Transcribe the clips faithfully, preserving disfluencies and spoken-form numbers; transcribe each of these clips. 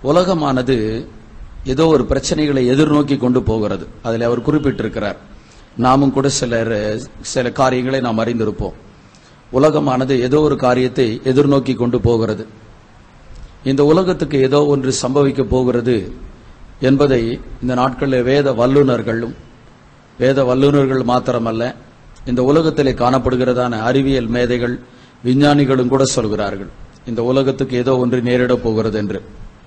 உலகமானது ஏதோ ஒரு பிரச்சனைகளை எதிர்நோக்கி கொண்டு போகிறது. அதில் அவர் குறிப்பிட்டிருக்கிறார். நாமும் கூட சிலர் சில காரியங்களை நாம் அறிந்திருப்போம். உலகமானது ஏதோ ஒரு காரியத்தை எதிர்நோக்கி கொண்டு போகிறது. இந்த உலகத்துக்கு ஏதோ ஒன்று சம்பவிக்க போகிறது என்பதை இந்த நாட்களில் வேத வல்லுநர்களும் வேத வல்லுநர்கள் மாத்திரமல்ல, இந்த உலகத்திலே காணப்படுகிறதான அறிவியல் மேதைகள் விஞ்ஞானிகளும் கூட சொல்கிறார்கள், இந்த உலகத்துக்கு ஏதோ ஒன்று நேரிடப் போகிறது என்று.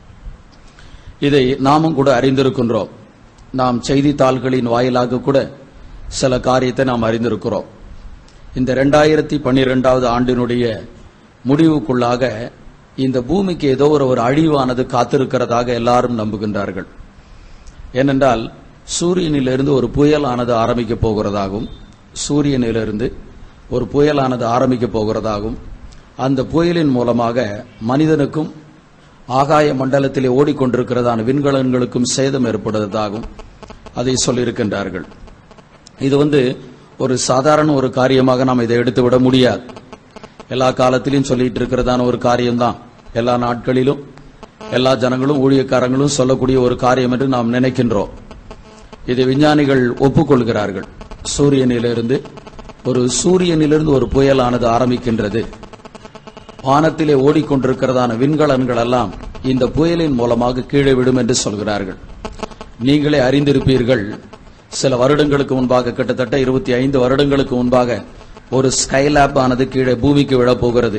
இதை நாமும் கூட அறிந்திருக்கின்றோம். நாம் செய்தித்தாள்களின் வாயிலாக கூட சில காரியத்தை நாம் அறிந்திருக்கிறோம். இந்த இரண்டாயிரத்தி பன்னிரெண்டாவது ஆண்டினுடைய முடிவுக்குள்ளாக இந்த பூமிக்கு ஏதோ ஒரு ஒரு அழிவானது காத்திருக்கிறதாக எல்லாரும் நம்புகின்றார்கள். ஏனென்றால் சூரியனிலிருந்து ஒரு புயலானது ஆரம்பிக்க போகிறதாகவும் சூரியனிலிருந்து ஒரு புயலானது ஆரம்பிக்க போகிறதாகவும் அந்த புயலின் மூலமாக மனிதனுக்கும் ஆகாய மண்டலத்திலே ஓடிக்கொண்டிருக்கிறதான விண்கலன்களுக்கும் சேதம் ஏற்படுவதாகவும் அதை சொல்லியிருக்கின்றார்கள். இது வந்து ஒரு சாதாரண ஒரு காரியமாக நாம் இதை எடுத்துவிட முடியாது. எல்லா காலத்திலும் சொல்லிட்டு இருக்கிறதான ஒரு காரியம்தான். எல்லா நாட்களிலும் எல்லா ஜனங்களும் ஊழியக்காரங்களும் சொல்லக்கூடிய ஒரு காரியம் என்று நாம் நினைக்கின்றோம். இதை விஞ்ஞானிகள் ஒப்புக்கொள்கிறார்கள். சூரியனிலிருந்து ஒரு சூரியனிலிருந்து ஒரு புயலானது ஆரம்பிக்கின்றது. வானத்திலே ஓடிக்கொண்டிருக்கிறதான விண்கலன்கள் எல்லாம் இந்த புயலின் மூலமாக கீழே விடும் என்று சொல்கிறார்கள். நீங்களே அறிந்திருப்பீர்கள், சில வருடங்களுக்கு முன்பாக, கிட்டத்தட்ட இருபத்தி ஐந்து வருடங்களுக்கு முன்பாக ஒரு ஸ்கைலாப் ஆனது கீழே பூமிக்கு விழப்போகிறது.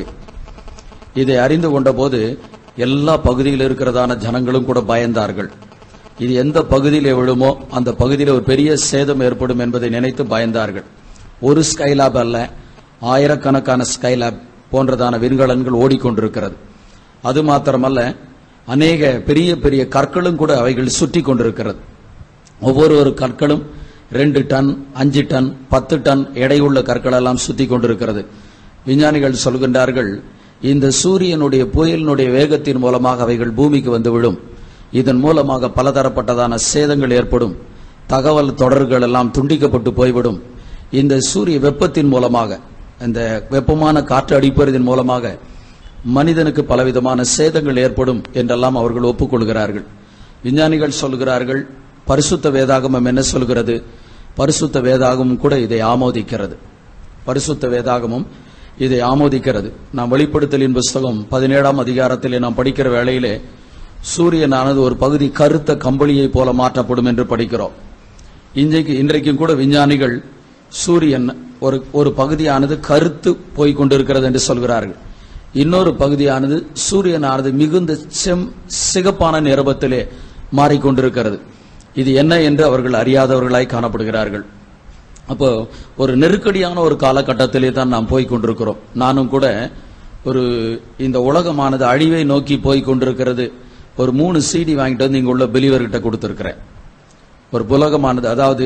இதை அறிந்து கொண்ட போது எல்லா பகுதியில் இருக்கிறதான ஜனங்களும் கூட பயந்தார்கள். இது எந்த பகுதியிலே விழுமோ அந்த பகுதியில் ஒரு பெரிய சேதம் ஏற்படும் என்பதை நினைத்து பயந்தார்கள். ஒரு ஸ்கைலாப் அல்ல, ஆயிரக்கணக்கான ஸ்கைலாப் போன்றதான விண்கலன்கள் ஓடிக்கொண்டிருக்கிறது. அது மாத்திரமல்ல, அநேக பெரிய பெரிய கற்களும் கூட அவைகள் சுற்றி கொண்டிருக்கிறது. ஒவ்வொரு ஒரு கற்களும் ரெண்டு டன் அஞ்சு டன் பத்து டன் எடையுள்ள கற்கள் எல்லாம் சுத்தி கொண்டிருக்கிறது. விஞ்ஞானிகள் சொல்கின்றார்கள், இந்த சூரியனுடைய புயலினுடைய வேகத்தின் மூலமாக அவைகள் பூமிக்கு வந்து விடும். இதன் மூலமாக பலதரப்பட்டதான சேதங்கள் ஏற்படும். தகவல் தொடர்கள் எல்லாம் துண்டிக்கப்பட்டு போய்விடும். இந்த சூரிய வெப்பத்தின் மூலமாக, இந்த வெப்பமான காற்று அடிப்பதன் மூலமாக மனிதனுக்கு பலவிதமான சேதங்கள் ஏற்படும் என்றெல்லாம் அவர்கள் ஒப்புக்கொள்கிறார்கள். விஞ்ஞானிகள் சொல்கிறார்கள், பரிசுத்த வேதாகமம் என்ன சொல்கிறது? பரிசுத்த வேதாகமும் கூட இதை ஆமோதிக்கிறது. பரிசுத்த வேதாகமும் இதை ஆமோதிக்கிறது. நாம் வெளிப்படுத்தலின் புஸ்தகம் பதினேழாம் அதிகாரத்திலே நாம் படிக்கிற வேளையிலே சூரியனானது ஒரு பகுதி கருத்த கம்பளியை போல மாற்றப்படும் என்று படிக்கிறோம். இன்றைக்கு இன்றைக்கும் கூட விஞ்ஞானிகள் சூரியன் ஒரு ஒரு பகுதியானது கருத்து போய்கொண்டிருக்கிறது என்று சொல்கிறார்கள். இன்னொரு பகுதியானது சூரியனானது மிகுந்த செம் சிகப்பான நிறத்திலே மாறிக்கொண்டிருக்கிறது. இது என்ன என்று அவர்கள் அறியாதவர்களாய் காணப்படுகிறார்கள். அப்போ ஒரு நெருக்கடியான ஒரு காலகட்டத்திலே தான் நாம் போய்கொண்டிருக்கிறோம். நானும் கூட ஒரு இந்த உலகமானது அழிவை நோக்கி போய்கொண்டிருக்கிறது, ஒரு மூணு சீடி வாங்கிட்டு வந்து இங்க உள்ள பிலிவர்கிட்ட கொடுத்திருக்கிறேன். ஒரு உலகமானது, அதாவது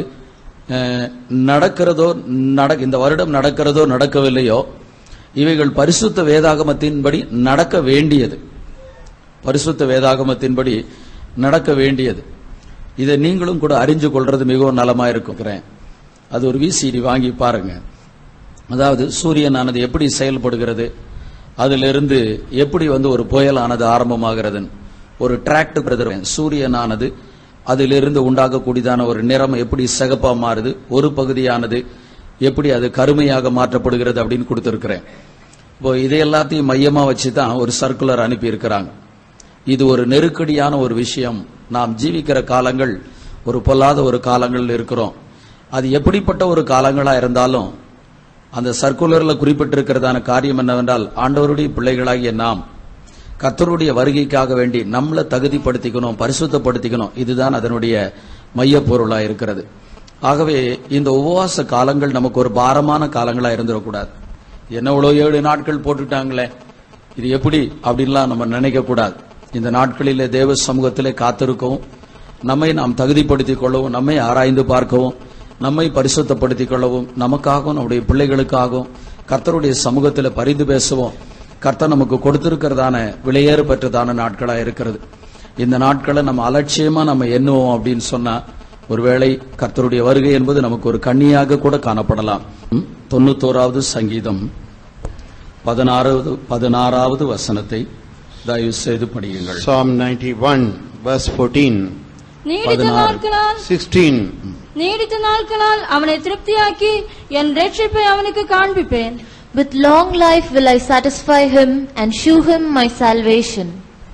நடக்கிறதோ நட இந்த வருடம் நடக்கிறதோ நடக்கவில்லையோ, இவைகள் பரிசுத்த வேதாகமத்தின்படி நடக்க வேண்டியது. பரிசுத்த வேதாகமத்தின்படி நடக்க வேண்டியது. இதை நீங்களும் கூட அறிஞ்சு கொள்றது மிகவும் நலமா இருக்கிறேன். அது ஒரு விசிடி வாங்கி பாருங்க. அதாவது சூரியனானது எப்படி செயல்படுகிறது, அதிலிருந்து எப்படி வந்து ஒரு புயலானது ஆரம்பமாகிறது. ஒரு டிராக்ட் பிரதர், சூரியனானது அதிலிருந்து உண்டாகக்கூடியதான ஒரு நிறம் எப்படி சிகப்பா மாறுது, ஒரு பகுதியானது எப்படி அது கருமையாக மாற்றப்படுகிறது அப்படின்னு கொடுத்திருக்கிறேன். இப்போ இதை எல்லாத்தையும் மையமா வச்சுதான் ஒரு சர்க்குலர் அனுப்பி இருக்கிறாங்க. இது ஒரு நெருக்கடியான ஒரு விஷயம். நாம் ஜீவிக்கிற காலங்கள் ஒரு பொல்லாத ஒரு காலங்கள் இருக்கிறோம். அது எப்படிப்பட்ட ஒரு காலங்களா இருந்தாலும் அந்த சர்க்குலர்ல குறிப்பிட்டிருக்கிறதான காரியம் என்னவென்றால், ஆண்டவருடைய பிள்ளைகளாகிய நாம் கர்த்தருடைய வருகைக்காக வேண்டி நம்மளை தகுதிப்படுத்திக்கணும், பரிசுத்தப்படுத்திக்கணும். இதுதான் அதனுடைய மைய பொருளா இருக்கிறது. ஆகவே இந்த உபவாச காலங்கள் நமக்கு ஒரு பாரமான காலங்களா இருந்துடக்கூடாது. என்ன இவ்வளோ ஏழு நாட்கள் போட்டுட்டாங்களே, இது எப்படி அப்படின்லாம் நம்ம நினைக்க கூடாது. இந்த நாட்களிலே தேவ சமூகத்திலே காத்திருக்கவும், நம்மை நாம் தகுதிப்படுத்திக் கொள்ளவும், நம்மை ஆராய்ந்து பார்க்கவும், நம்மை பரிசுத்தப்படுத்திக் கொள்ளவும், நமக்காகவும் நம்முடைய பிள்ளைகளுக்காகவும் கர்த்தருடைய சமூகத்தில் பரிந்து பேசுவோம். கர்த்தர் நமக்கு கொடுத்திருக்கிறதான விலையேறு பெற்றதான நாட்களா இருக்கிறது. இந்த நாட்களை நம்ம அலட்சியமா நம்ம எண்ணுவோம் அப்படின்னு சொன்னா, ஒருவேளை கர்த்தருடைய வருகை என்பது நமக்கு ஒரு கண்ணியாக கூட காணப்படலாம். தொண்ணூத்தோராவது சங்கீதம் பதினாறாவது பதினாறாவது வசனத்தை தயவு செய்து படியுங்கள். Psalm ninety-one verse fourteen. நீடித்த நாட்களால் sixteen. நீடித்த நாட்களால் அவனை திருப்தியாக்கி என் ரட்சிப்பை அவனுக்கு காண்பிப்பேன். With long life will I satisfy him and shew him my salvation.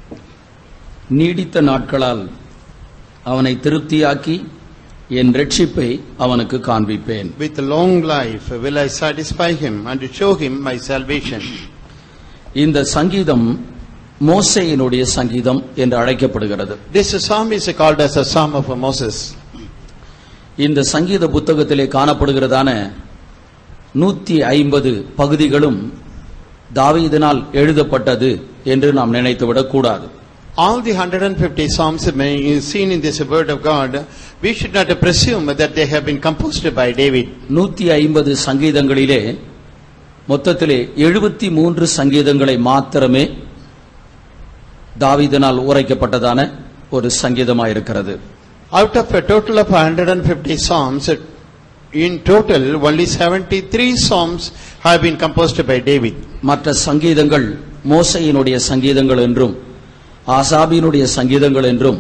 நீடித்த நாட்களால் அவனை திருப்தியாக்கி என் ரட்சிப்பை அவனுக்கு காண்பிப்பேன். With long life will I satisfy him and show him my salvation. இந்த சங்கீதம் மோசேயினுடைய சங்கீதம் என்று அழைக்கப்படுகிறது. This psalm is called as a psalm of Moses. இந்த சங்கீத புத்தகத்திலே காணப்படுகிறதான நூற்றி ஐம்பது பகுதிகளும் தாவீதினால் எழுதப்பட்டது என்று நாம் நினைத்துவிடக் கூடாது. All the one hundred fifty psalms seen in this word of God, we should not presume that they have been composed by David. நூற்றி ஐம்பது சங்கீதங்களிலே மொத்தத்திலே எழுபத்தி மூன்று சங்கீதங்களை மாத்திரமே தாவீதினால் உரைக்கப்பட்டதான ஒரு சங்கீதமாயிருக்கிறது. Out of a total of one hundred fifty psalms, in total only seventy-three psalms have been composed by David. மற்ற சங்கீதங்கள் மோசேயினுடைய சங்கீதங்கள் என்றும் ஆசாபினுடைய சங்கீதங்கள் என்றும்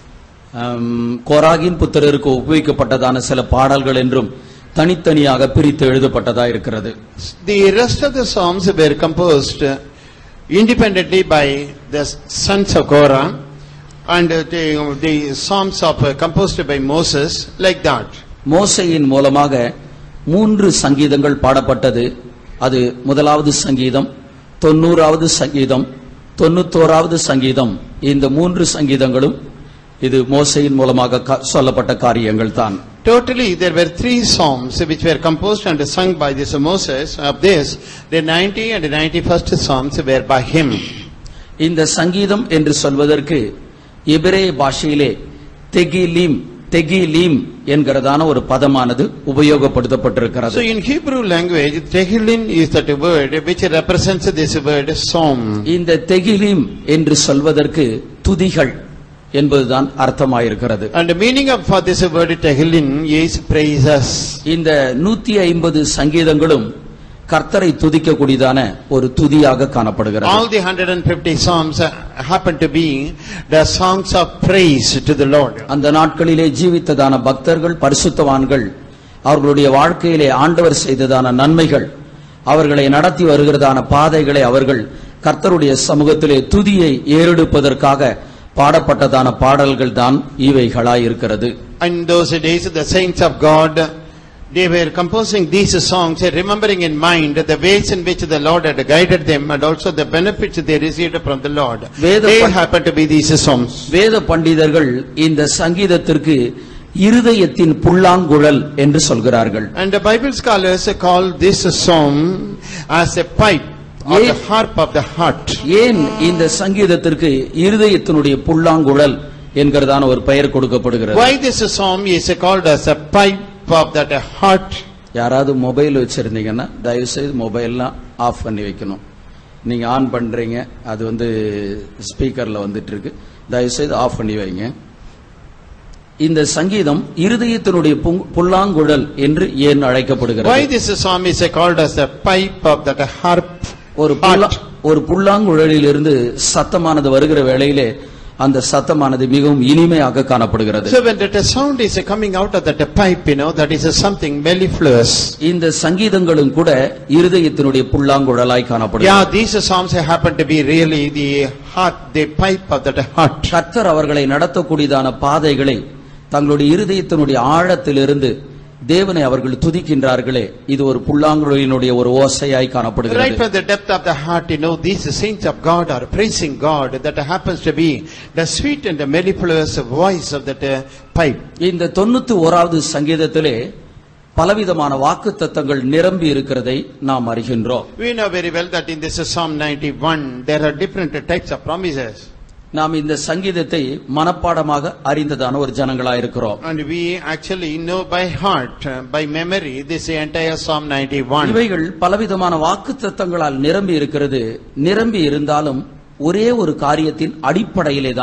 கோராகின் புத்திரருக்கு ஒப்புவிக்கப்பட்டதான சில பாடல்கள் என்றும் தனித்தனியாக பிரித்து எழுதப்பட்டதா இருக்கிறது. The rest of the psalms were composed independently by the sons of Korah, and the, the psalms of uh, composed by Moses, like that. மோசேயின் மூலமாக மூன்று சங்கீதங்கள் பாடப்பட்டது. அது முதலாவது சங்கீதம், தொண்ணூறாவது சங்கீதம், தொண்ணூத்தோராவது சங்கீதம். இந்த மூன்று சங்கீதங்களும் இது மோசேயின் மூலமாக சொல்லப்பட்ட காரியங்கள் தான். Totally there were three psalms which were composed and sung by this Moses. Of this, the ninety and ninety-first psalms were by him. இந்த சங்கீதம் என்று சொல்வதற்கு எபிரேய பாஷையிலே தெகிலீம் தெகிலீம் என்கிறதான ஒரு பதமானது உபயோகப்படுத்தப்பட்டிருக்கிறது. So in Hebrew language, Tehillim is that word which represents this word psalm. இந்த தெகிலீம் என்று சொல்வதற்கு துதிகள் என்பதுதான் அர்த்தமாயிருக்கிறது. And the meaning of for this word Tehillim is praises. இந்த நூற்றி ஐம்பது சங்கீதங்களும் கர்த்தரை துதிக்கக்கூடியதான ஒரு துதியாக காணப்படுகிறது. All the one hundred fifty psalms happen to be the songs of praise to the Lord. அந்த நாட்களிலே ஜீவித்ததான பக்தர்கள், பரிசுத்தவான்கள், அவர்களுடைய வாழ்க்கையிலே ஆண்டவர் செய்ததான நன்மைகள், அவர்களை நடத்தி வருகிறதான பாதைகளை அவர்கள் கர்த்தருடைய சமூகத்திலே துதியை ஏறெடுப்பதற்காக பாடப்பட்டதான பாடல்கள் தான் இவைகளாய் இருக்கிறது. In those days the saints of God, they were composing these songs, remembering in mind the ways in which the Lord had guided them and also the benefits they received from the Lord. They happen to be these songs. வேத பண்டிதர்கள் இந்த சங்கீதத்திற்கு இருதயத்தின் புல்லாங்குழல் என்று சொல்கிறார்கள். And the Bible scholars call this song as a pipe or the harp of the heart. ஏன் இந்த சங்கீதத்திற்கு இருதயத்தினுடைய புல்லாங்குழல் என்கிறதான ஒரு பெயர் கொடுக்கப்படுகிறது? Why this song is called as a pipe of that heart? யாராவது மொபைல் வச்சிருந்தீங்கன்னா தயவு செய்து மொபைல்லாம் ஆஃப் பண்ணி வைக்கணும். நீங்க ஆன் பண்றீங்க, அது வந்து ஸ்பீக்கர்ல வந்துட்டு இருக்கு, தயவு செய்து ஆஃப் பண்ணி வைங்க. இந்த சங்கீதம் இருதயத்தினுடைய புல்லாங்குழல் என்று ஏன் அழைக்கப்படுகிறது? Why this song is called as a pipe of that harp? ஒரு ஒரு புல்லாங்குழலில் இருந்து சத்தமானது வருகிற வேளையிலே அந்த சத்தமானது மிகவும் இனிமையாக காணப்படுகிறது. So when that sound is coming out of that pipe, you know, that is something mellifluous. இந்த சங்கீதங்களும் கூட இருதயத்தினுடைய புல்லாங்குழலாய் காணப்படுகிறது. Yeah, these songs happen to be really the heart, the pipe of that heart. கர்த்தர் அவர்களை நடத்தக்கூடியதான பாதைகளை தங்களுடைய இருதயத்தினுடைய ஆழத்திலிருந்து தேவனை அவர்கள் துதிக்கின்றார்களே, இது ஒரு புல்லாங்குழலினுடைய ஒரு ஓசையாய் காணப்படுகிறது. Right from the depth of the heart, you know, these saints of God are praising God. That happens to be the sweet and the mellifluous voice of that uh, pipe. இந்த தொண்ணூத்தி ஓராவது சங்கீதத்திலே பலவிதமான வாக்குத்தத்தங்கள் நிரம்பி இருக்கிறதை நாம் அறிகின்றோம். We know very well that in this Psalm ninety-one there are different types of promises. நாம் இந்த சங்கீதத்தை மனப்பாடமாக அறிந்ததான ஒரு ஜனங்களாய் இருக்கிறோம். And we actually know by heart, by memory, this entire Psalm ninety-one. இவைகள் பலவிதமான வாக்குத்தத்தங்களால் நிரம்பி இருக்கிறது. நிரம்பி இருந்தாலும் ஒரே ஒரு காரியத்தின் அடிப்படையிலே தான்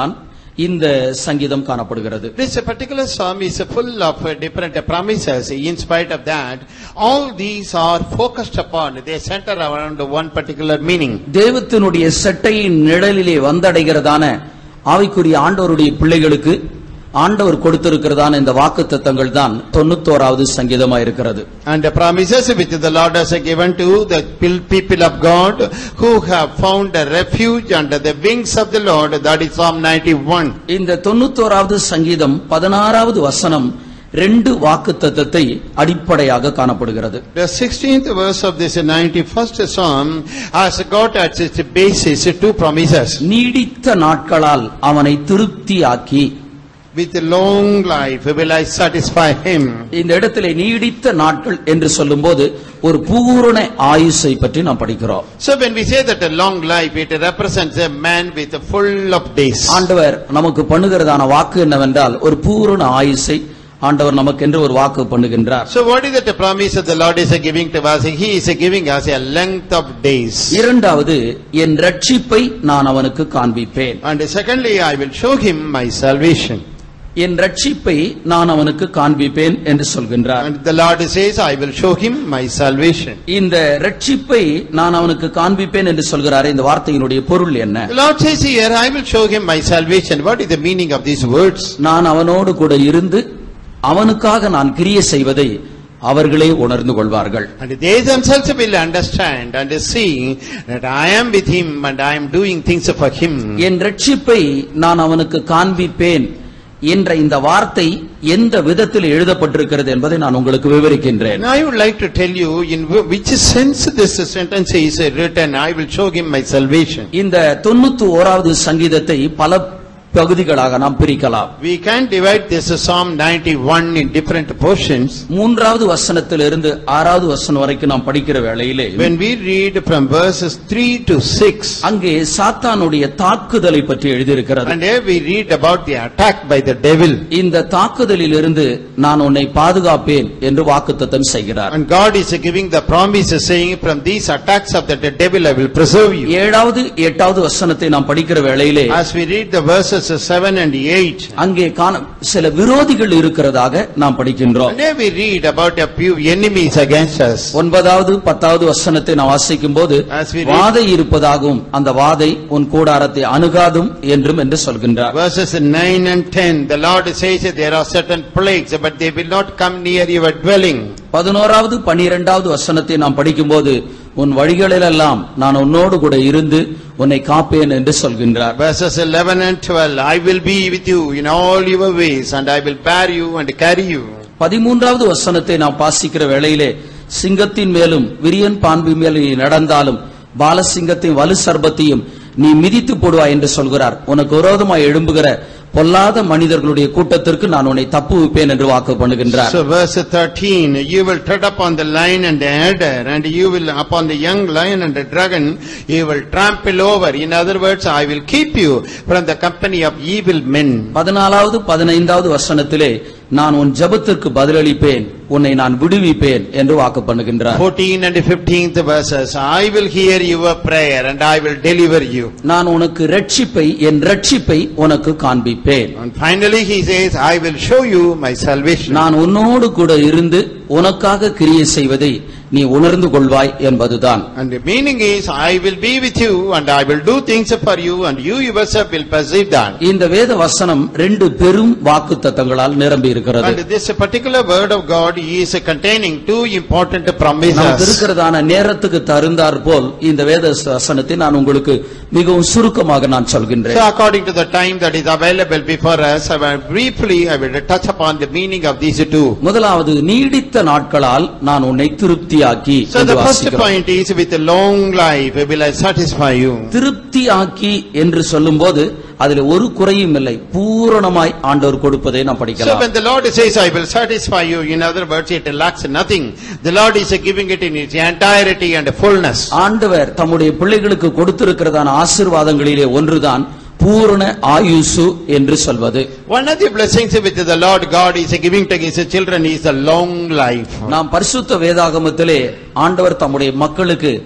இந்த சங்கீதம் காணப்படுகிறது. This particular psalm is full of different promises. In spite of that, all these are focused upon, they center around one particular meaning. தேவத்தினுடைய செட்டையின் நிழலிலே வந்தடைகிறதான ஆவிக்குரிய ஆண்டவருடைய பிள்ளைகளுக்கு ஆண்டவர் கொடுத்திருக்கிறதான இந்த வாக்குத்தத்தங்கள் தான் தொண்ணூத்தோராவது சங்கீதமாக இருக்கிறது. And the promises which the Lord has given to the people of God who have found a refuge under the wings of the Lord, that is Psalm ninety-one. இந்த தொண்ணூத்தோராவது சங்கீதம் பதினாறாவது வசனம் ரெண்டு வாக்குத்தத்தத்தை அடிப்படையாக காணப்படுகிறது. The sixteenth verse of this ninety-first Psalm has got as its basis two promises. நீடித்த நாட்களால் அவனை திருப்தியாக்கி, with long life will I satisfy him. இந்த இடத்திலே நீடித்த நாட்கள் என்று சொல்லும்போது ஒரு பூரண ஆயுசை பற்றி நாம் படிக்கிறோம். So when we say that a long life, it represents a man with a full of days. ஆண்டவர் நமக்கு பண்ணுகிறதான வாக்கு என்னவென்றால் ஒரு பூரண ஆயுசை ஆண்டவர் நமக்கு என்று ஒரு வாக்கு பண்ணுகின்றார். So what is that the promise that the Lord is giving to us? He is giving us a length of days. இரண்டாவது, என் ரட்சிப்பை நான் அவனுக்கு காண்பிப்பேன். And secondly, I will show him my salvation. என் ரட்சிப்பை நான் அவனுக்கு காண்பிப்பேன் என்று சொல்கின்றார். And the Lord says, I will show him my salvation. இந்த ரட்சிப்பை நான் அவனுக்கு காண்பிப்பேன் என்று சொல்கிறார். இந்த வார்த்தையினுடைய பொருள் என்ன? The Lord says here, I will show him my salvation. What is the meaning of these words? நான் அவனோடு கூட இருந்து அவனுக்காக நான் கிரியை செய்வதை அவர்களே உணர்ந்து கொள்வார்கள். And they themselves will understand and see that I am with him and I am doing things for him. என் ரட்சிப்பை நான் அவனுக்கு காண்பிப்பேன் என்ற இந்த வார்த்தை எந்த விதத்தில் எழுதப்பட்டிருக்கிறது என்பதை நான் உங்களுக்கு விவரிக்கின்றேன். I would like to tell you in which sense this sentence is written. I will show him my salvation. இந்த தொண்ணூத்தி ஓராவது சங்கீதத்தை பல பகுதிகளாக நாம் பிரிக்கலாம். We can divide this Psalm ninety-one in different portions. மூன்றாவது வசனத்திலிருந்து ஆறாவது வசனம் வரைக்கும் நாம் படிக்கிற வேளையிலே when we read from verses three to six, அங்கே சாத்தானுடைய தாக்குதலை பற்றி எழுதியிருக்கிறது. and here we read about the attack by the devil. இந்த தாக்குதலில் இருந்து நான் உன்னை பாதுகாப்பேன் என்று வாக்குத்தத்தம் செய்கிறார். And God is giving the promise saying, from these attacks of the devil I will preserve you. ஏழாவது எட்டாவது வசனத்தை நாம் படிக்கிற வேளையிலே as we read the verses seven and eight, அங்கே சில விரோதிகள் இருக்கிறதாக நாம் படிக்கின்றோம். and there we read about a few enemies against us. ஒன்பதாவது பத்தாவது வசனத்தை நாம் வாசிக்கும் போது வாதை இருப்பதாகவும் அந்த வாதை உன் கூடாரத்தை அணுகாதும் என்றும் என்று சொல்கின்றார். verses nine and ten, the Lord says that there are certain plagues but they will not come near your dwelling. பதினோராவது பன்னிரெண்டாவது வசனத்தை நாம் படிக்கும்போது உன் வழிகளிலெல்லாம் நான் உன்னோடு கூட இருந்து உன்னை காப்பேன் என்று சொல்கின்றார். verses eleven and twelve, I will be with you in all your ways and I will bear you and carry you. பதிமூன்றாவது வசனத்தை நாம் வாசிக்கிற வேளையிலே சிங்கத்தின் மேலும் விரியன் பாம்பு மேலும் நீ நடந்தாலும் பாலசிங்கத்தின் வலு சர்பத்தையும் நீ மிதித்து போடுவாய் என்று சொல்கிறார். உனக்கு விரோதமாய் எழும்புகிற பொல்லாத மனிதர்களுடைய கூட்டத்திற்கு நான் உன்னை தப்புவிப்பேன் என்று வாக்கு பண்ணுகின்றார். So verse thirteen, you will tread upon the lion and the adder, and you will upon the young lion and the dragon you will trample over. In other words, I will keep you from the company of evil men. பதினாலாவது பதினைந்தாவது வசனத்திலே நான் உன் ஜெபத்திற்கு பதிலளிப்பேன், உன்னை நான் விடுவிப்பேன் என்று வாக்கு பண்ணுகின்றார். fourteen and fifteenth verses, I will hear your prayer and I will deliver you. நான் உனக்கு ரட்சிப்பை என் ரட்சிப்பை உனக்கு காண்பிப்பேன். And finally he says, I will show you my salvation. நான் உன்னோடு கூட இருந்து உனக்காக கிரியை செய்வதை நீ உணர்ந்து கொள்வாய் என்பதுதான். And the meaning is, I will be with you and I will do things for you and you yourself will perceive that. இந்த வேத வசனம் ரெண்டு பெரும் வாக்குத்தத்தங்களால் நிரம்பி இருக்கிறது. And this particular word of God is containing two important promises. நமக்கு இருக்கிறதான நேரத்துக்கு தகுந்தாற் போல் இந்த வேத வசனத்தை நான் உங்களுக்கு மிகவும் சுருக்கமாக நான் சொல்கின்றேன். So according to the time that is available before us, I will briefly I will touch upon the meaning of these two. முதலாவது, நீடித்த நாட்களால் நான் உன்னை திருப்தியாக்கி. So the first point is, with a long life will I satisfy you. திருப்தியாக்கி என்று சொல்லும்போது அதில் ஒரு குறையும் இல்லை, பூரணமாய் ஆண்டவர் கொடுப்பதை நாம் படிக்கலாம். So when the Lord says I will satisfy you, in other words it lacks nothing. The Lord is giving it in its entirety and fullness. ஆண்டவர் தம்முடைய பிள்ளைகளுக்கு கொடுத்திருக்கிறதான ஆசீர்வாதங்களிலே ஒன்றுதான் பூரண ஆயுசு என்று சொல்வது. One of the blessings which the Lord God is giving to his children is a long life. நாம் பரிசுத்த வேதாகமத்திலே ஆண்டவர் தம்முடைய மக்களுக்கு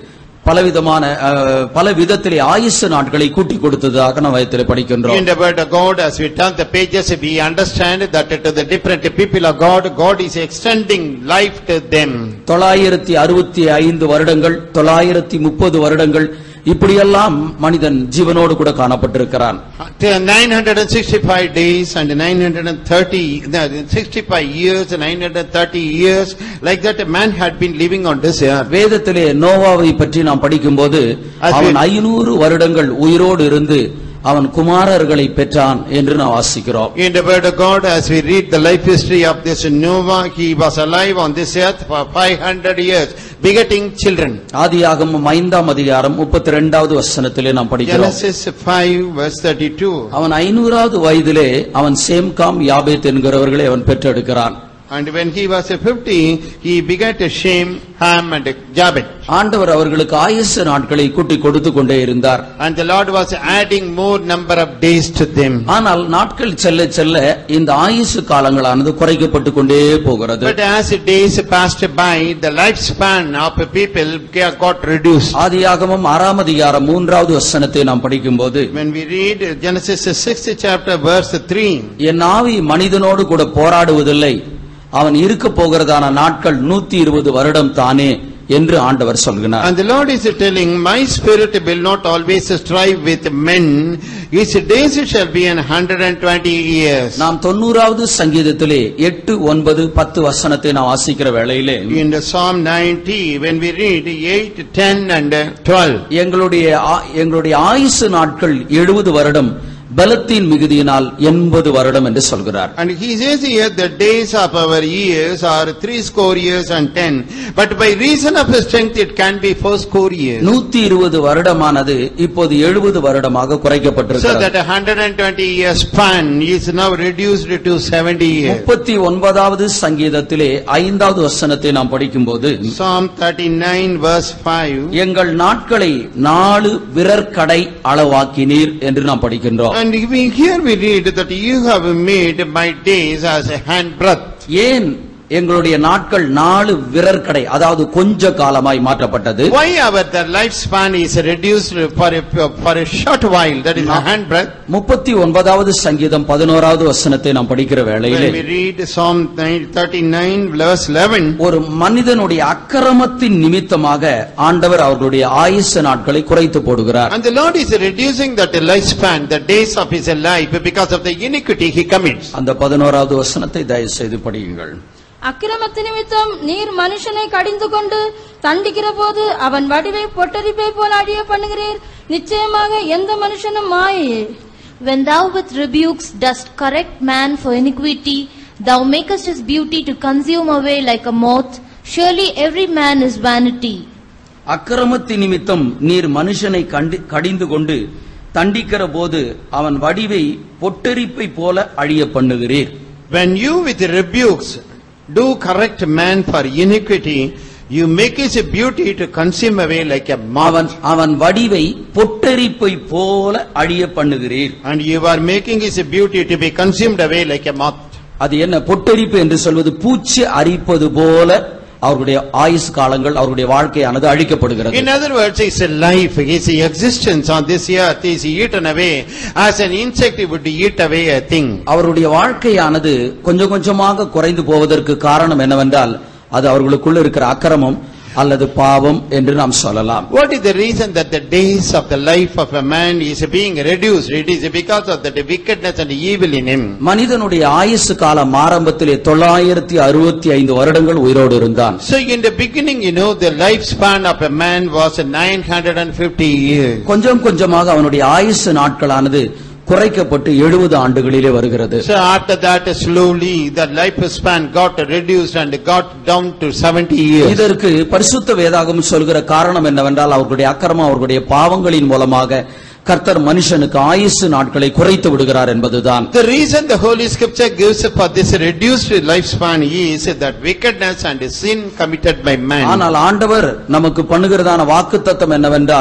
பலவிதமான அஹ், பல விதத்திலே ஆயுசு நாட்களை கூட்டி கொடுத்ததாக நாம் வேதத்திலே படிக்கின்றோம். In the word of God, as we turn the pages, we understand that to the different people of God, God is extending life to them. தொள்ளாயிரத்தி அறுபத்தி ஐந்து வருடங்கள், தொள்ளாயிரத்தி முப்பது வருடங்கள் இப்படியெல்லாம் மனிதன் ஜீவனோடு கூட காணப்பட்டிருக்கிறான். nine hundred sixty-five days and nine hundred thirty, sixty-five years and nine hundred thirty years, like that a man had been living on this earth. வேதத்திலே நோவாவை பற்றி நாம் படிக்கும்போது அவன் ஐநூறு வருடங்கள் உயிரோடு இருந்து அவன் குமாரர்களை பெற்றான் என்று நாம் வாசிக்கிறோம். In the word of God, as we read the life history of this Noah, he was alive on this earth for five hundred years, begetting children. ஆதியாகமம் ஐந்தாம் அதிகாரம் முப்பத்தி இரண்டாவது வசனத்திலே நாம் படிக்கிறோம். Genesis five verse thirty-two. அவன் ஐநூறாவது வயதிலே அவன் சேம்காம் யாபேத் என்கிறவர்களை அவன் பெற்றெடுக்கிறான். And when he was fifty, he begat a Shem, Ham and Japheth. ஆண்டவர் அவர்களுக்கு ஆயுசு நாட்களை கூட்டி கொடுத்து கொண்டே இருந்தார். And the Lord was adding more number of days to them. ஆனால் நாட்கள் செல்ல செல்ல இந்த ஆயுசு காலங்களானது குறைக்கப்பட்டு கொண்டே போகிறது. But as the days passed by, the lifespan of people got reduced. ஆதியாகமம் ஆறாம் அதிகாரம் மூன்றாவது வசனத்தை நாம் படிக்கும்போது, When we read Genesis sixth chapter verse three, என் ஆவி மனிதனோடு கூட போராடுவதில்லை, அவன் இருக்க போகிறதான நாட்கள் நூத்தி இருபது வருடம் தானே என்று ஆண்டவர் சொல்கிறார். And the Lord is telling, my spirit will not always strive with men, his days shall be an hundred and twenty years. நாம் தொண்ணூறாவது சங்கீதத்திலே எட்டு ஒன்பது பத்து வசனத்தை நாம் வாசிக்கிற வேளையிலே, In the Psalm ninety, when we read eight, ten and twelve, எங்களுடைய ஆ- எங்களுடைய ஆயுசு நாட்கள் எழுபது வருடம், பலத்தின் மிகுதியினால் எண்பது வருடம் என்று சொல்கிறார். and he says here, the days of our years are three score years and ten, but by reason of his strength it can be four score years. நூத்தி இருபது வருடமானது இப்போது எழுபது வருடமாக So குறைக்கப்பட்டிருக்கிறது. that a hundred and twenty year span is now reduced to seventy years. முப்பத்தி ஒன்பதாவது சங்கீதத்திலே ஐந்தாவது வசனத்தை நாம் படிக்கும்போது, Psalm thirty-nine verse five, எங்கள் நாட்களை நாலு விரற்கடை அளவாக்கினீர் என்று நாம் படிக்கின்றோம். and we, here we read that you have made my days as a handbreadth. ஏன் எங்களுடைய நாட்கள் நாலு விரற்கடை, அதாவது கொஞ்ச காலமாய் மாற்றப்பட்டது? Why our the lifespan is reduced for a, for a short while, that is a handbreadth? முப்பத்தி ஒன்பதாவது சங்கீதம் பதினோராவது வசனத்தை நாம் படிக்கிற வேளையிலே, When we read Psalm thirty-nine verse eleven, ஒரு மனிதனுடைய அக்கிரமத்தின் நிமித்தமாக ஆண்டவர் அவர்களுடைய ஆயுசு நாட்களை குறைத்து போடுகிறார். and the Lord is reducing that lifespan, the days of his life, because of the iniquity he commits. அந்த பதினோராவது வசனத்தை தயவு செய்து படியுங்கள். அக்கிரமத்து நிமித்தம் நீர் மனுஷனை கடிந்து கொண்டு தண்டிக்கிற போது அவன் வடிவை பொட்டரிப்பை போல அழிய பண்ணுகிறீர், நிச்சயமாக எந்த மனுஷனும் மாயே. When thou with rebukes dost correct man for iniquity, thou makest his beauty to consume away like a moth. Surely every man is vanity. அக்கிரமத்தின் நிமித்தம் நீர் மனுஷனை கண்டி- கடிந்து கொண்டு தண்டிக்கிற போது அவன் வடிவை பொட்டரிப்பை போல அழிய பண்ணுகிறீர். When you with rebukes do correct man for iniquity, you make his beauty to consume away like a அவன் moth. அவன் வடிவை பொட்டரிப்பை போல அழிய பண்ணுகிறீர். And you are making his beauty to be consumed away like a moth. அது என்ன பொட்டரிப்பு என்று சொல்வது? பூச்சி அரிப்பது போல அவருடைய ஆயுசு காலங்கள், அவருடைய வாழ்க்கையானது அழிக்கப்படுகிறது. In other words, his life, his existence on this earth is eaten away as an insect would eat away a thing. அவருடைய வாழ்க்கையானது கொஞ்சம் கொஞ்சமாக குறைந்து போவதற்கு காரணம் என்னவென்றால், அது அவர்களுக்குள்ள இருக்கிற அக்கிரமம் அல்லது பாவம் என்று நாம் சொல்லலாம். What is the reason that the days of the life of a man is being reduced? It is because of the wickedness and evil in him. மனிதனுடைய ஆயுசு காலம் ஆரம்பத்திலே தொள்ளாயிரத்தி அறுபத்தி ஐந்து வருடங்கள் உயிரோடு இருந்தான். So in the beginning, you know, the lifespan of a man was nine hundred fifty years. கொஞ்சம் கொஞ்சமாக அவனுடைய ஆயுசு நாட்களானது குறைக்கப்பட்டு எழுபது ஆண்டுகளிலே வருகிறது. So after that, slowly the lifespan got reduced and got down to seventy years. இதற்கு பரிசுத்த வேதாகமம் சொல்கிற காரணம் என்னவென்றால், அவர்களுடைய அக்கிரமம், அவர்களுடைய பாவங்களின் மூலமாக கர்த்தர் மனுஷனுக்கு ஆயுசு நாட்களை குறைத்து விடுகிறார் என்பதுதான். The reason the Holy Scripture gives for this reduced lifespan is that wickedness and sin committed by man. ஆனால் ஆண்டவர் நமக்கு பண்ணுகிறதான வாக்குத்தத்தம் என்னவென்றால்,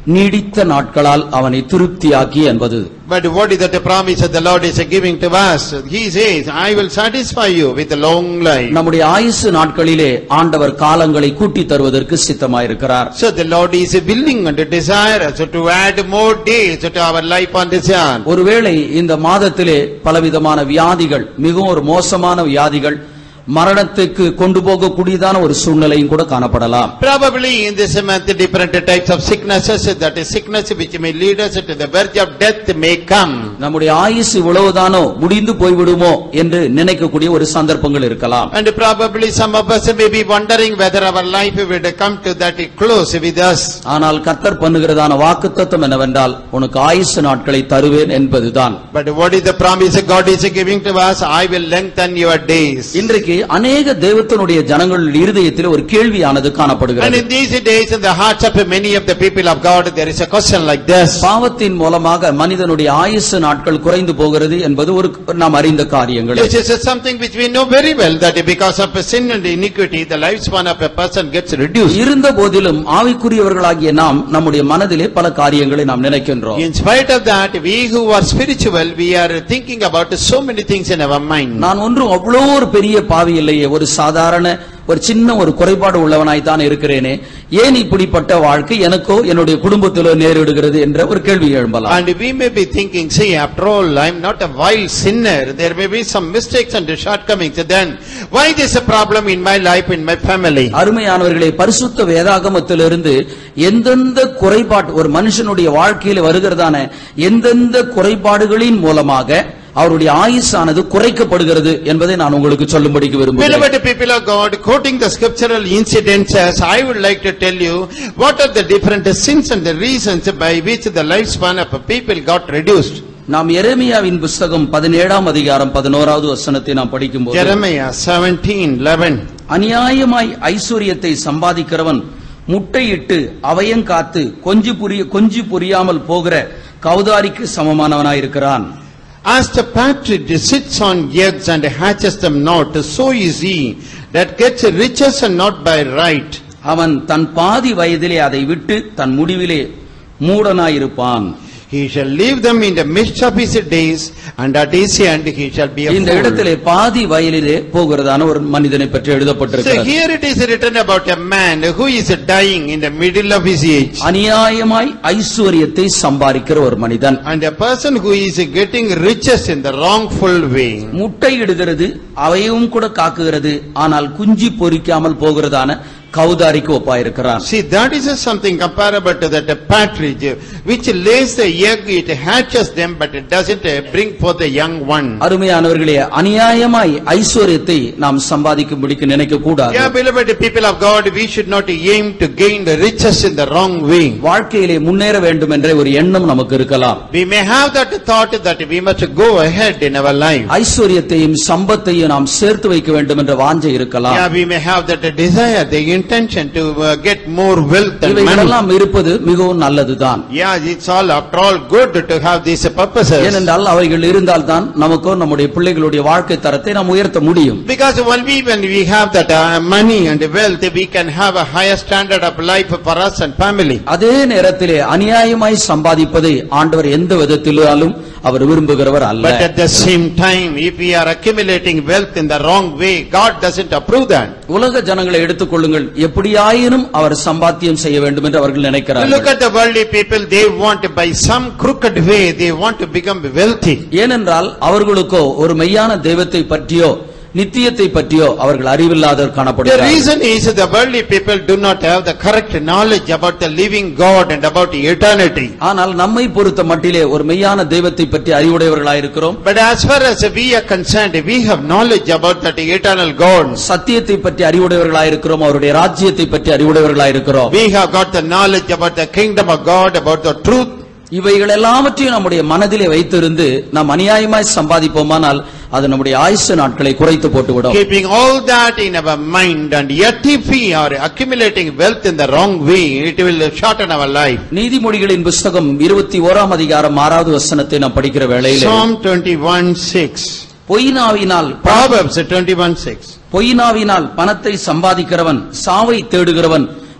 நீடித்த நாட்களால் அவனை திருப்தியாக்கி என்பது. But what is that the promise that the Lord is giving to us? He says, I will satisfy you with a long life. நம்முடைய ஆயுசு நாட்களிலே ஆண்டவர் காலங்களை கூட்டி தருவதற்கு சித்தமாயிருக்கிறார். So the Lord is willing and desirous to add more days to our life on this earth. ஒருவேளை இந்த மாதத்திலே பலவிதமான வியாதிகள், மிகவும் ஒரு மோசமான வியாதிகள், மரணத்துக்கு கொண்டு போகக்கூடியதான ஒரு சூழ்நிலையும் கூட காணப்படலாம். Probably in this month different types of sicknesses, that is sickness which may lead us to the verge of death may come. நம்முடைய ஆயுசு இவ்வளவுதானோ, முடிந்து போய்விடுமோ என்று நினைக்கக்கூடிய ஒரு சந்தர்ப்பங்கள் இருக்கலாம். And probably some of us may be wondering whether our life would come to that close with us. ஆனால் கர்த்தர் பண்ணுகிறதான வாக்குத்தத்தம் என்னவென்றால், உனக்கு ஆயுசு நாட்களை தருவேன் என்பதுதான். But what is the promise God is giving to us? I will lengthen your days. இன்றைக்கு அநேக தேவனுடைய ஜனங்கள் இருதயத்தில் ஒரு கேள்வியானது காணப்படுகிறது. And in these days in the hearts of many of the people of God there is a question like this. பாவத்தின் மூலமாக மனிதனுடைய ஆயுசு நாட்கள் குறைந்து போகிறது என்பது ஒரு நாம் அறிந்த காரியங்கள். This is something which we know very well, that because of sin and iniquity the lifespan of a person gets reduced. இருந்த போதிலும் ஆவிக்குரியவர்களாகிய நாம் நம்முடைய மனதிலே பல காரியங்களை நாம் நினைக்கின்றோம். In spite of that, we who are spiritual, we are thinking about so many things in our mind. நான் ஒன்றும் அவ்வளவு ஒரு பெரிய பாவி இல்லையே, ஒரு சாதாரண ஒரு சின்ன ஒரு குறைபாடு உள்ளவனாய் தான் இருக்கிறேனே, ஏன் இப்படிப்பட்ட வாழ்க்கை எனக்கோ என்னுடைய குடும்பத்திலோ நேரிடுகிறது என்ற ஒரு கேள்வி எழும்பலாம். And we may be thinking, see, after all, I am not a vile sinner. There may be some mistakes and shortcomings. Then why this a problem in my life, in my family? அருமையானவர்களே, பரிசுத்த வேதாகமத்திலிருந்து எந்தெந்த குறைபாடு ஒரு மனுஷனுடைய வாழ்க்கையில் வருகிறதான எந்தெந்த குறைபாடுகளின் மூலமாக அவருடைய ஆயுசானது குறைக்கப்படுகிறது என்பதை நான் உங்களுக்கு சொல்லும்படிக்கு விரும்புகிறேன். Beloved people of God, quoting the scriptural incidences, I would like to tell you what are the different sins and the reasons by which the lifespan of people got reduced. நாம் எரேமியாவின் புத்தகம் பதினேழாம் அதிகாரம் பதினோராவது வசனத்தை நாம் படிக்கும்போது, Jeremiah seventeen eleven, அநியாயமாய் ஐஸ்வரியத்தை சம்பாதிக்கிறவன் முட்டையிட்டு அவயங்காத்து கொஞ்சி புரிய கொஞ்சி புரியாமல் போகிற கௌதாரிக்கு சமமானவனாயிருக்கிறான். As the partridge sits on eggs and hatches them not, so is he that gets riches and not by right. அவன் தன் பாதி வயதிலே அதை விட்டு தன் முடிவிலே மூடனாயிருப்பான். He shall leave them in the midst of his days, and at his end he shall be a இந்த fool. இடத்திலே பாதி வயலிலே போகிறதான ஒரு மனிதனை பற்றி So எழுதப்பட்டிருக்கிறது. here it is written about a man who is dying in the middle of his age. அநியாயமாய் ஐஸ்வரியத்தை சம்பாதிக்கிற ஒரு மனிதன், And a person who is getting riches in the wrongful way. முட்டையிடுகிறது, அவையும் கூட காக்குகிறது, ஆனால் குஞ்சு பொரிக்காமல் போகிறதான கௌதாரிக்கு ஒப்பாயிருக்கிறான். See, that is something comparable to that partridge which lays the egg, it hatches them, but it doesn't bring forth the young one. அருமையானவர்களே, அநியாயமாய் ஐஸ்வரியத்தை நாம் சம்பாதிக்கும்படிக்கு நினைக்க கூடாது. Yeah, beloved people of God, we should not aim to gain the riches in the wrong way. வாழ்க்கையிலே முன்னேற வேண்டும் என்ற ஒரு எண்ணம் நமக்கு இருக்கலாம். We may have that thought that we must go ahead in our life. ஐஸ்வரியத்தையும் சம்பத்தையும் நாம் சேர்த்து வைக்க வேண்டும் என்ற வாஞ்சை இருக்கலாம். Yeah, we may have that desire, the intention to uh, get more wealth and money. இவைகளெல்லாம் இருப்பது மிகவும் நல்லதுதான். Yeah, it's all after all good to have these purposes. ஏனென்றால் அவைகள் இருந்தால் தான் நமக்கோ நம்முடைய பிள்ளைகளுடைய வாழ்க்கை தரத்தை நாம் உயர்த்த முடியும். Because only when we have that uh, money and wealth, we can have a higher standard of life for us and family. அதே நேரத்திலே அநியாயமாய் சம்பாதிப்பதை ஆண்டவர் எந்த விதத்திலும் அவர் விரும்புகிறவர் அல்ல. But at the same time, if we are accumulating wealth in the wrong way, God doesn't approve that. உலக ஜனங்களை எடுத்துக்கொள்ளுங்கள், எப்படியாயினும் அவர் சம்பாத்தியம் செய்ய வேண்டும் என்று அவர்கள் Look நினைக்கிறார்கள். at the worldly people, they want to, by some crooked way, they want to become wealthy. ஏனென்றால் அவர்களுக்கோ ஒரு மெய்யான தெய்வத்தை பற்றியோ நித்தியத்தை பற்றியோ அவர்கள் அறிவில்லாதவர் The காணப்படுகிறார்கள். reason is the worldly people do not have the correct knowledge about the living God and about eternity. ஆனால் நம்மை பொறுத்த மட்டிலே ஒரு மெய்யான தெய்வத்தை பற்றி அறிவுடையவர்களாயிருக்கிறோம். But as far as we are concerned, we have knowledge about that eternal God. சத்தியத்தை பற்றி அறிவுடையவர்களாயிருக்கிறோம், அவருடைய ராஜ்யத்தை பற்றி அறிவுடையவர்களாயிருக்கிறோம். We have got the knowledge about the kingdom of God, about the truth. இவைகள் எல்லாவற்றையும் நம்முடைய மனதிலே வைத்திருந்து நாம் அநியாயமாய் சம்பாதிப்போமானால் அது நம்முடைய ஆயுசு நாட்களை குறைத்து போட்டுவிடும். Keeping all that in our mind, and yet if we are accumulating wealth in the wrong way, it will shorten our life. நீதிமொழிகளின் புத்தகம் இருபத்தி ஓராம் அதிகாரம் ஆறாவது வசனத்தை நாம் படிக்கிற வேளையிலே Psalm twenty-one six, பொய்னாவினால் Proverbs twenty-one six. பொய்னாவினால் பணத்தை சம்பாதிக்கிறவன் சாவை தேடுகிறவன்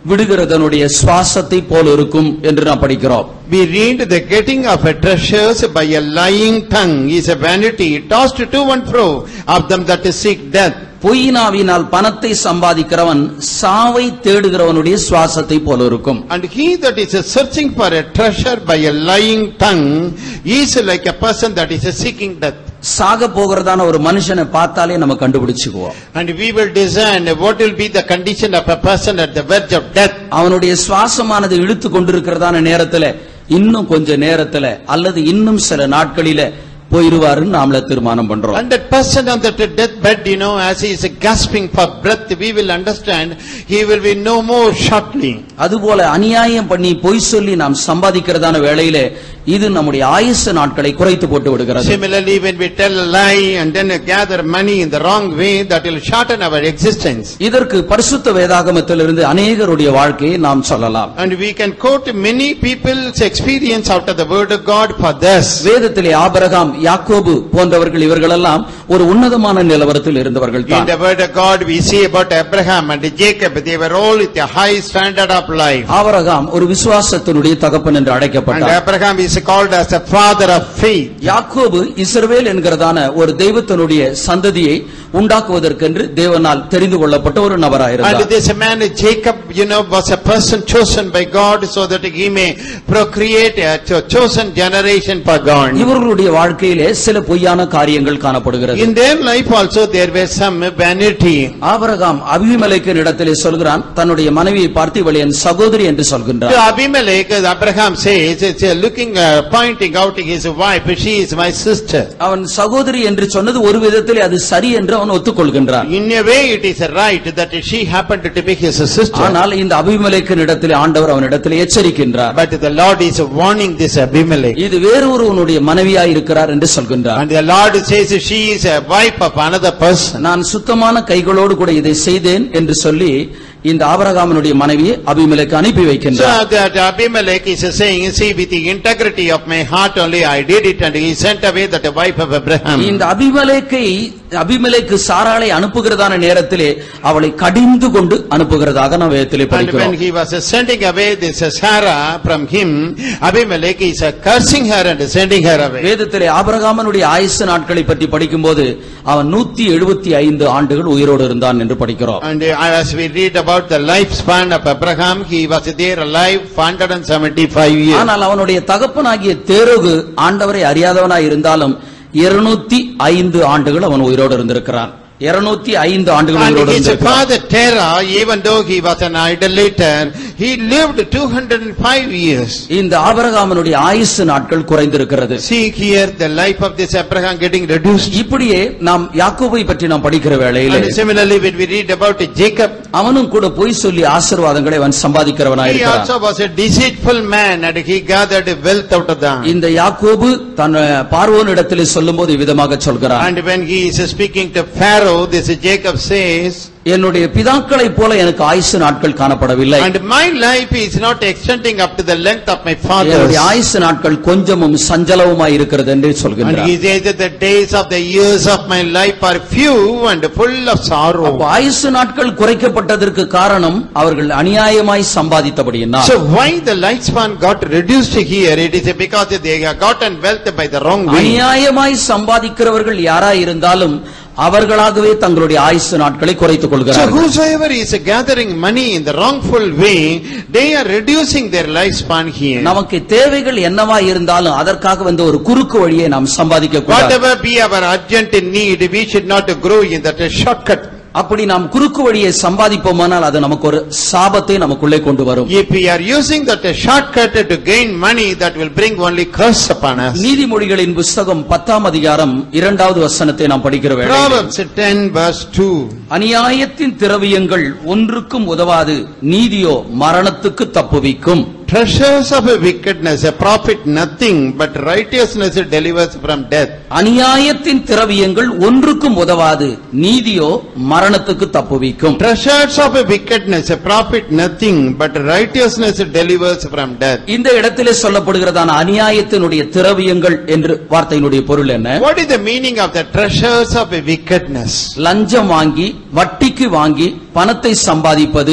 விடுகிறதனுடைய சுவாசத்தை போல இருக்கும் என்று நாம் படிக்கிறோம். We read the getting of a treasures by a lying tongue is a vanity tossed to and fro of them that seek death. பொய்யினாவினால் பணத்தை சம்பாதிக்கிறவன் சாவை தேடுகிறவனுடைய சுவாசத்தை போல இருக்கும். And he that is searching for a treasure by a lying tongue is like a person that is seeking death. சாக போகிறதான ஒரு மனுஷனை பார்த்தாலே நம்ம கண்டுபிடிச்சுக்குவோம். And we will discern what will be the condition of a person at the verge of death. அவனுடைய சுவாசமானது இழுத்து கொண்டிருக்கிறதான நேரத்துல இன்னும் கொஞ்ச நேரத்துல அல்லது இன்னும் சில நாட்களில போயிருவாருன்னு நாமள தீர்மானம் பண்றோம். And that person on that deathbed, you know, as he is gasping for breath, we will understand he will be no more shortly. அதுபோல அநியாயம் பண்ணி பொய் சொல்லி நாம் சம்பாதிக்கிறதான வேளையிலே இது நம்முடைய ஆயுசு நாட்களை குறைத்து போட்டு விடுகிறது. Similarly, when we tell a lie and then gather money in the wrong way, that will shorten our existence. இதற்கு பரிசுத்த வேதாகமத்திலிருந்து அநேகருடைய வாழ்க்கையை நாம் சொல்லலாம். And we can quote many people's experience out of the word of God for this. வேதத்திலே Abraham, யாக்கோபு போன்றவர்கள் இவர்களெல்லாம் ஒரு உன்னதமான நிலவரத்தில் இருந்தவர்கள் தான். In the word of God we see about Abraham and Jacob, they were all with a high standard of life. Abraham ஒரு விசுவாசத்தினுடைய தகப்பன் என்று அழைக்கப்பட்டார். And Abraham is called as a father of faith. யாக்கோபு இஸ்ரவேல் என்கிறதான ஒரு தெய்வத்தினுடைய சந்ததியை உண்டாக்குவதற்கென்று தேவனால் தெரிந்து கொள்ளப்பட்ட ஒரு நபராக இருந்தார். And this man Jacob, you know, was a person chosen by God so that he may procreate a chosen generation for God. இவர்களுடைய வாழ்க்கையிலே சில பொய்யான காரியங்கள் காணப்படுகிறது. In their life also there were some vanity. Abraham அபிமெலேக்கின் இடத்திலே சொல்கிறான், தன்னுடைய மனைவியை பார்த்து இவள் என் சகோதரி என்று சொல்கின்றார். To Abimelech, Abraham says, it's looking uh, pointing out his wife, she is my sister. அவன் சகோதரி என்று சொன்னது ஒரு விதத்திலே அது சரி என்று அவன் ஒத்துக்கொள்கின்றான். In a way it is right that she happened to be his sister. ஆனால் இந்த அபிமெலேக்கின் இடத்திலே ஆண்டவர் அவனிடத்திலே எச்சரிக்கின்றார். But the Lord is warning this Abimelech. இது வேறு ஒருவனுடைய மனைவியாய் இருக்கிறார் என்று சொல்கின்றார். And the Lord says she is a wife of another person. நான் சுத்தமான கைகளோடு கூட இதை செய்தேன் என்று சொல்லி இந்த ஆபிரகாமினுடைய மனைவியை அபிமெலேக்கு அனுப்பி வைக்கின்றார். So that Abimelech is saying, see, with the integrity of my heart only I did it, and he sent away that wife of Abraham. இந்த அபிமெலேக்கை அபிமெலேக்கு சாராளை அனுப்புகிறதான நேரத்திலே அவளை கடிந்து கொண்டு அனுப்புகிறதாக நாம் வேதத்திலே And படிக்கிறோம். when he was sending away this Sarah from him, Abimelech is cursing her and sending her away. வேதத்திலே ஆபிரகாமனுடைய ஆயுசு நாட்களை பற்றி படிக்கும்போது அவன் நூற்றி எழுபத்தி ஐந்து ஆண்டுகள் உயிரோடு இருந்தான் என்று படிக்கிறோம். And as we read about the lifespan of Abraham, he was there alive one hundred seventy-five years. ஆனால் அவனுடைய தகப்பனாகிய தேரோகு ஆண்டவரை அறியாதவனாய் இருந்தாலும் இருநூற்றி ஐந்து ஆண்டுகள் அவன் உயிரோடு இருந்திருக்கிறான். இருநூற்றி ஐந்து ஆண்டுகள் And உயிரோடு his இருந்திருக்கிறான். father Terah, even though he was an idolater, he lived two hundred five years. இந்த ஆபிரகாமனுடைய ஆயுசு நாட்கள் குறைந்திருக்கிறது. See here the life of this Abraham getting reduced. இப்படியே நாம் யாக்கோபை பற்றி நாம் படிக்கிற வேளையிலே And similarly when we read about Jacob, அவனும் கூட பொய் சொல்லி ஆசீர்வாதங்களை அவன் சம்பாதிக்கிறவனாய் he இருக்கிறான். also was a deceitful man and he gathered wealth out of them. இந்த யாக்கோபு தன் பார்வோன் இடத்திலே சொல்லும்போது இவ்விதமாக சொல்கிறான். And when he is speaking to Pharaoh, this Jacob says, என்னுடைய பிதாக்களைப் போல எனக்கு ஆயுசு நாட்கள் காணப்படவில்லை. and my life is not extending up to the length of my father's. என்னுடைய ஆயுசு நாட்கள் கொஞ்சமும் சஞ்சலவுமாய் இருக்கிறது என்று And சொல்கிறார். he says that the days of the years of my life are few and full of sorrow. அப்ப ஆயுசு நாட்கள் குறைக்கப்பட்டதற்கு காரணம் அவர்கள் அநியாயமாய் சம்பாதித்தபடியினால். So why the lifespan got reduced here? It is because they have gotten wealth by the wrong way. அநியாயமாய் சம்பாதிக்கிறவர்கள் யாராய் இருந்தாலும் அவர்களாகவே தங்களுடைய ஆயுசு நாட்களை குறைத்துக் So கொள்கிறார்கள். whosoever is gathering money in the wrongful way, they are reducing their lifespan here. நமக்கு தேவைகள் என்னவா இருந்தாலும் அதற்காக வந்து ஒரு குறுக்கு வழியை நாம் சம்பாதிக்க கூடாது. Whatever be our urgent need, we should not grow in that shortcut. அப்படி நாம் குறுக்கு வழியை சம்பாதிப்போமானால் அது நமக்கு ஒரு சாபத்தை நமக்குள்ளே கொண்டு வரும். If we are using that shortcut to gain money, that will bring only curse upon us. நீதிமொழிகளின் புஸ்தகம் பத்தாம் அதிகாரம் இரண்டாவது வசனத்தை நாம் படிக்கிற வேளையில் Proverbs ten verse two. அநியாயத்தின் திரவியங்கள் ஒன்றுக்கும் உதவாது, நீதியோ மரணத்துக்கு தப்புவிக்கும். Treasures of wickedness profit nothing, but righteousness delivers from death. அநியாயத்தின் திரவியங்கள் ஒன்றுக்கும் உதவாது, நீதியோ மரணத்துக்கு தப்புவிக்கும். Treasures of wickedness profit nothing, but righteousness delivers from death. இந்த இடத்திலே சொல்லப்படுகிறதான அநியாயத்தினுடைய திரவியங்கள் என்று வார்த்தையினுடைய பொருள் என்ன? What is the meaning of the treasures of wickedness? லஞ்சம் வாங்கி வட்டிக்கு வாங்கி பணத்தை சம்பாதிப்பது,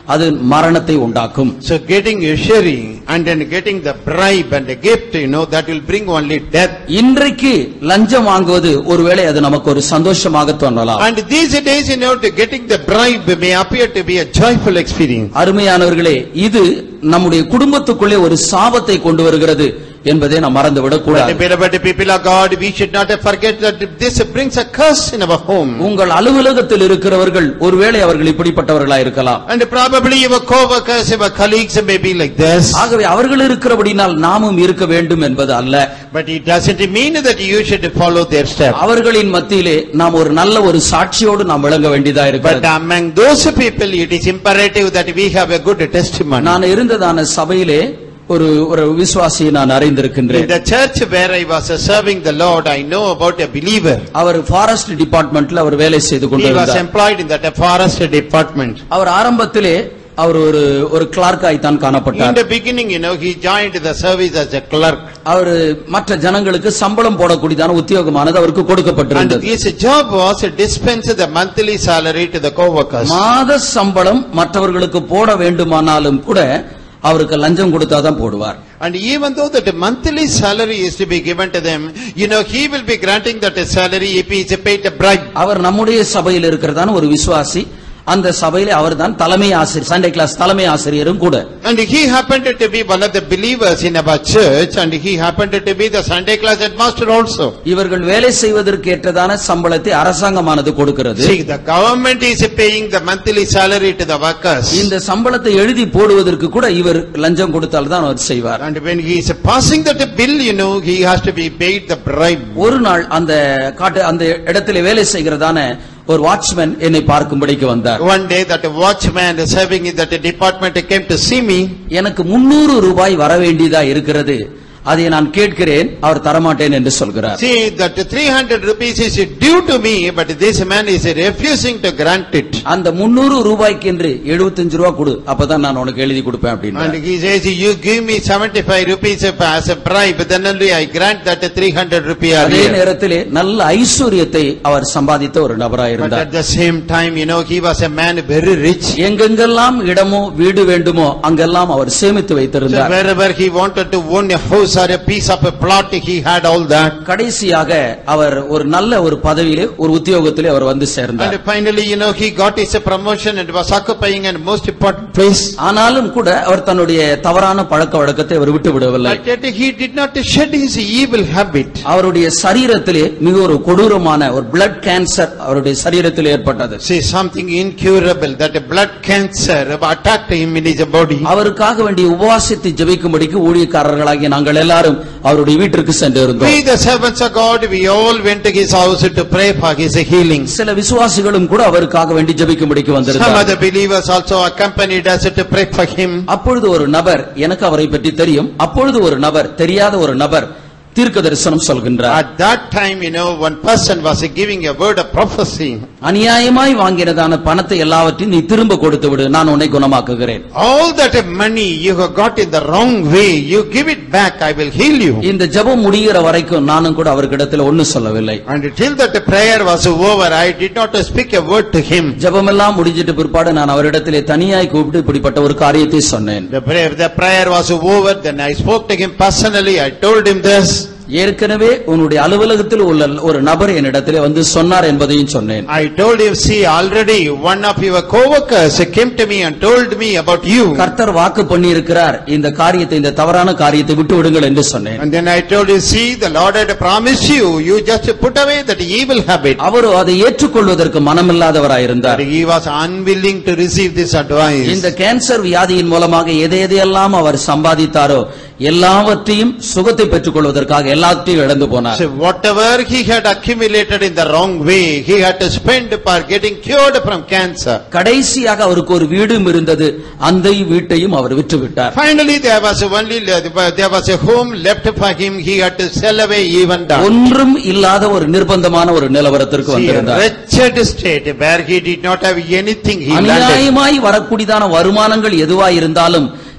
அது மரணத்தை உண்டாக்கும். So getting usury and then getting the bribe and the gift, you know, that will bring only death. இன்றைக்கு லஞ்சம் வாங்குவது ஒருவேளை அது நமக்கு ஒரு சந்தோஷமாக தோன்றலாம். And these days, you know, to getting the bribe may appear to be a joyful experience. அருமையானவர்களே, இது நம்முடைய குடும்பத்துக்குள்ளே ஒரு சாபத்தை கொண்டு வருகிறது என்பதை நாம் மறந்துவிடக் கூடாது. But the people of God, we should not forget that this brings a curse in our home. உங்கள் அலுவலகத்தில் இருக்கிறவர்கள் ஒருவேளை அவர்கள் இப்படிப்பட்டவர்களாக இருக்கலாம். And probably your co-workers, your colleagues may be like this. ஆகவே அவர்கள் இருக்கிறபடினால் நாமும் இருக்க வேண்டும் என்பது அல்ல. But it doesn't mean that you should follow their steps. அவர்களின் மத்தியிலே நாம் ஒரு நல்ல ஒரு சாட்சியோடு நாம் விளங்க வேண்டியதா இருக்கிறது. But among those people, it is imperative that we have a good testimony. நான் இருந்ததான சபையிலே ஒரு ஒரு விசுவாசியை நான் அறிந்திருக்கின்றேன். In the church where I was serving the Lord, I know about a believer. அவர் ஃபாரஸ்ட் டிபார்ட்மென்ட்ல அவர் வேலை செய்து He was கொண்டிருந்தார். employed in that forest department. அவர் ஆரம்பத்திலே அவர் ஒரு ஒரு கிளார்க்காய் தான் In காணப்பட்டார். the beginning, you know, he joined the service as a clerk. அவர் மற்ற ஜனங்களுக்கு சம்பளம் போடக்கூடியதான உத்தியோகமானது அவருக்கு And கொடுக்கப்பட்டிருந்தது. his job was to dispense the monthly salary to the co-workers. மாத சம்பளம் மற்றவர்களுக்கு போட வேண்டுமானாலும் கூட அவருக்கு லஞ்சம் கொடுத்தாதான் போடுவார். And even though that monthly salary is to be given to them, you know, he will be granting that salary if he is paid a bribe. அவர் நம்முடைய சபையில் இருக்கிறதான ஒரு விசுவாசி. அந்த சபையிலே அவர்தான் தலைமை ஆசிரியர், சண்டே கிளாஸ் தலைமை ஆசிரியரும் கூட. And he happened to be one of the believers in our church, and he happened to be the Sunday class headmaster also. இவர்கள் வேலை செய்வதற்கு ஏற்றதான சம்பளத்தை அரசாங்கமானது கொடுக்கிறது. See, the government is paying the monthly salary to the workers. இந்த சம்பளத்தை எழுதி போடுவதற்கு கூட இவர் லஞ்சம் கொடுத்தால் தான் அவர் செய்வார். And when he is passing that bill, you know, he has to be paid the bribe. ஒரு நாள் அந்த காட்டு அந்த இடத்திலே வேலை செய்கிறதான ஒரு வாட்ச்மேன் என்னை பார்க்கும்படிக்கு வந்தார். One day that watchman serving in that department came to see me. எனக்கு முன்னூறு ரூபாய் வர வேண்டியதா இருக்கிறது, அதை நான் கேட்கிறேன், அவர் தரமாட்டேன் என்று சொல்கிறார். See, that three hundred rupees is due to me, but this man is refusing to grant it. அந்த முன்னூறு ரூபாய்க்கு என்று எழுபத்தஞ்சு ரூபாய் கொடு, அப்பதான் நான் உனக்கு எழுதி கொடுப்பேன் And அப்படின்னு. he says, you give me seventy-five rupees as a bribe, then only I grant that three hundred rupees. அதே நேரத்திலே நல்ல ஐஸ்வர்யத்தை அவர் சம்பாதித்த ஒரு நபராக But இருந்தார். at the same time, you know, he was a man very rich. எங்கெங்கெல்லாம் இடமோ வீடு வேண்டுமோ அங்கெல்லாம் அவர் சேமித்து So வைத்திருந்தார். wherever he wanted to own a house or a piece of a plot, he had all that. கடைசியாக அவர் ஒரு நல்ல ஒரு பதவியிலே ஒரு உத்தியோகத்திலே அவர் வந்து சேர்ந்தார். And finally, you know, he got his promotion and was occupying a most important place. ஆனாலும் கூட அவர் தன்னுடைய தவறான பழக்க வழக்கத்தை அவர் விட்டு விடவில்லை. But yet he did not shed his evil habit. அவருடைய சரீரத்திலே மிக ஒரு கொடூரமான ஒரு பிளட் கேன்சர் அவருடைய சரீரத்தில் ஏற்பட்டது. See, something incurable, that a blood cancer attacked him in his body. அவருக்காக வேண்டிய உபவாசத்தை ஜெபிக்கும்படிக்கு ஊழியக்காரர்களாகிய நாங்கள் எல்லாரும் அவருடைய வீட்டிற்கு சென்று இருந்தோம். We the servants of God, we all went to his house to pray for his healing. சில விசுவாசிகளும் கூட அவருக்காக வேண்டி ஜெபிக்கும்படிக்கு Some வந்திருந்தார்கள். other believers also accompanied us to pray for him. அப்பொழுது ஒரு நபர், எனக்கு அவரை பற்றி தெரியும், அப்பொழுது ஒரு நபர், தெரியாத ஒரு நபர் தீர்க்க தரிசனம் சொல்கின்றார். At that time, you know, one person was giving a word of prophecy. அநியாயமாய் வாங்கினதான பணத்தை எல்லாவற்றையும் நீ திரும்ப கொடுத்து விடு, நான் உன்னை குணமாக்குகிறேன். All that money you have got in the wrong way, you give it back, I will heal you. இந்த ஜெபம் முடிகிற வரைக்கும் நானும் கூட அவர்கிடத்தில் ஒன்னும் சொல்லவில்லை. And till that prayer was over, I did not speak a word to him. ஜெபமெல்லாம் முடிஞ்சிட்டு பிற்பாடு நான் அவரிடத்திலே தனியாய் கூப்பிட்டு இப்படிப்பட்ட ஒரு காரியத்தை சொன்னேன். The prayer, the prayer was over, then I spoke to him personally, I told him this. ஏற்கனவே உன்னுடைய அலுவலகத்தில் உள்ள ஒரு நபர் என்னிடத்திலே வந்து சொன்னார் என்பதையும் சொன்னேன். I told him, see, already one of your co-workers came to me and told me about you. கர்த்தர் வாக்கு பண்ணி இருக்கிறார், இந்த காரியத்தை, இந்த தவறான காரியத்தை விட்டு விடுங்கள் என்று சொன்னேன். And then I told him, see, the Lord had promised you, you just put away that evil habit. அவர் அதை ஏற்றுக்கொள்வதற்கு மனமில்லாதவராயிருந்தார். But he was unwilling to receive this advice. இந்த கேன்சர் வியாதியின் மூலமாக எதை எதையெல்லாம் அவர் சம்பாதித்தாரோ எல்லாவற்றையும் சுகத்தை பெற்றுக் கொள்வதற்காக எல்லாத்தையும் இழந்து போனார். So whatever he had accumulated in the wrong way, he had to spend for getting cured from cancer. கடைசியாக அவருக்கு ஒரு வீடும் இருந்தது, அந்த வீட்டையும் அவர் விற்று விட்டார். Finally, there was only there was a home left for him. He had to sell away even that. ஒன்றும் இல்லாத ஒரு நிர்பந்தமான ஒரு நிலவரத்திற்கு வந்திருந்தார். Wretched state where he did not have anything. He landed. அநியாயமாய் வரக்கூடியதான வருமானங்கள் எதுவாய் இருந்தாலும்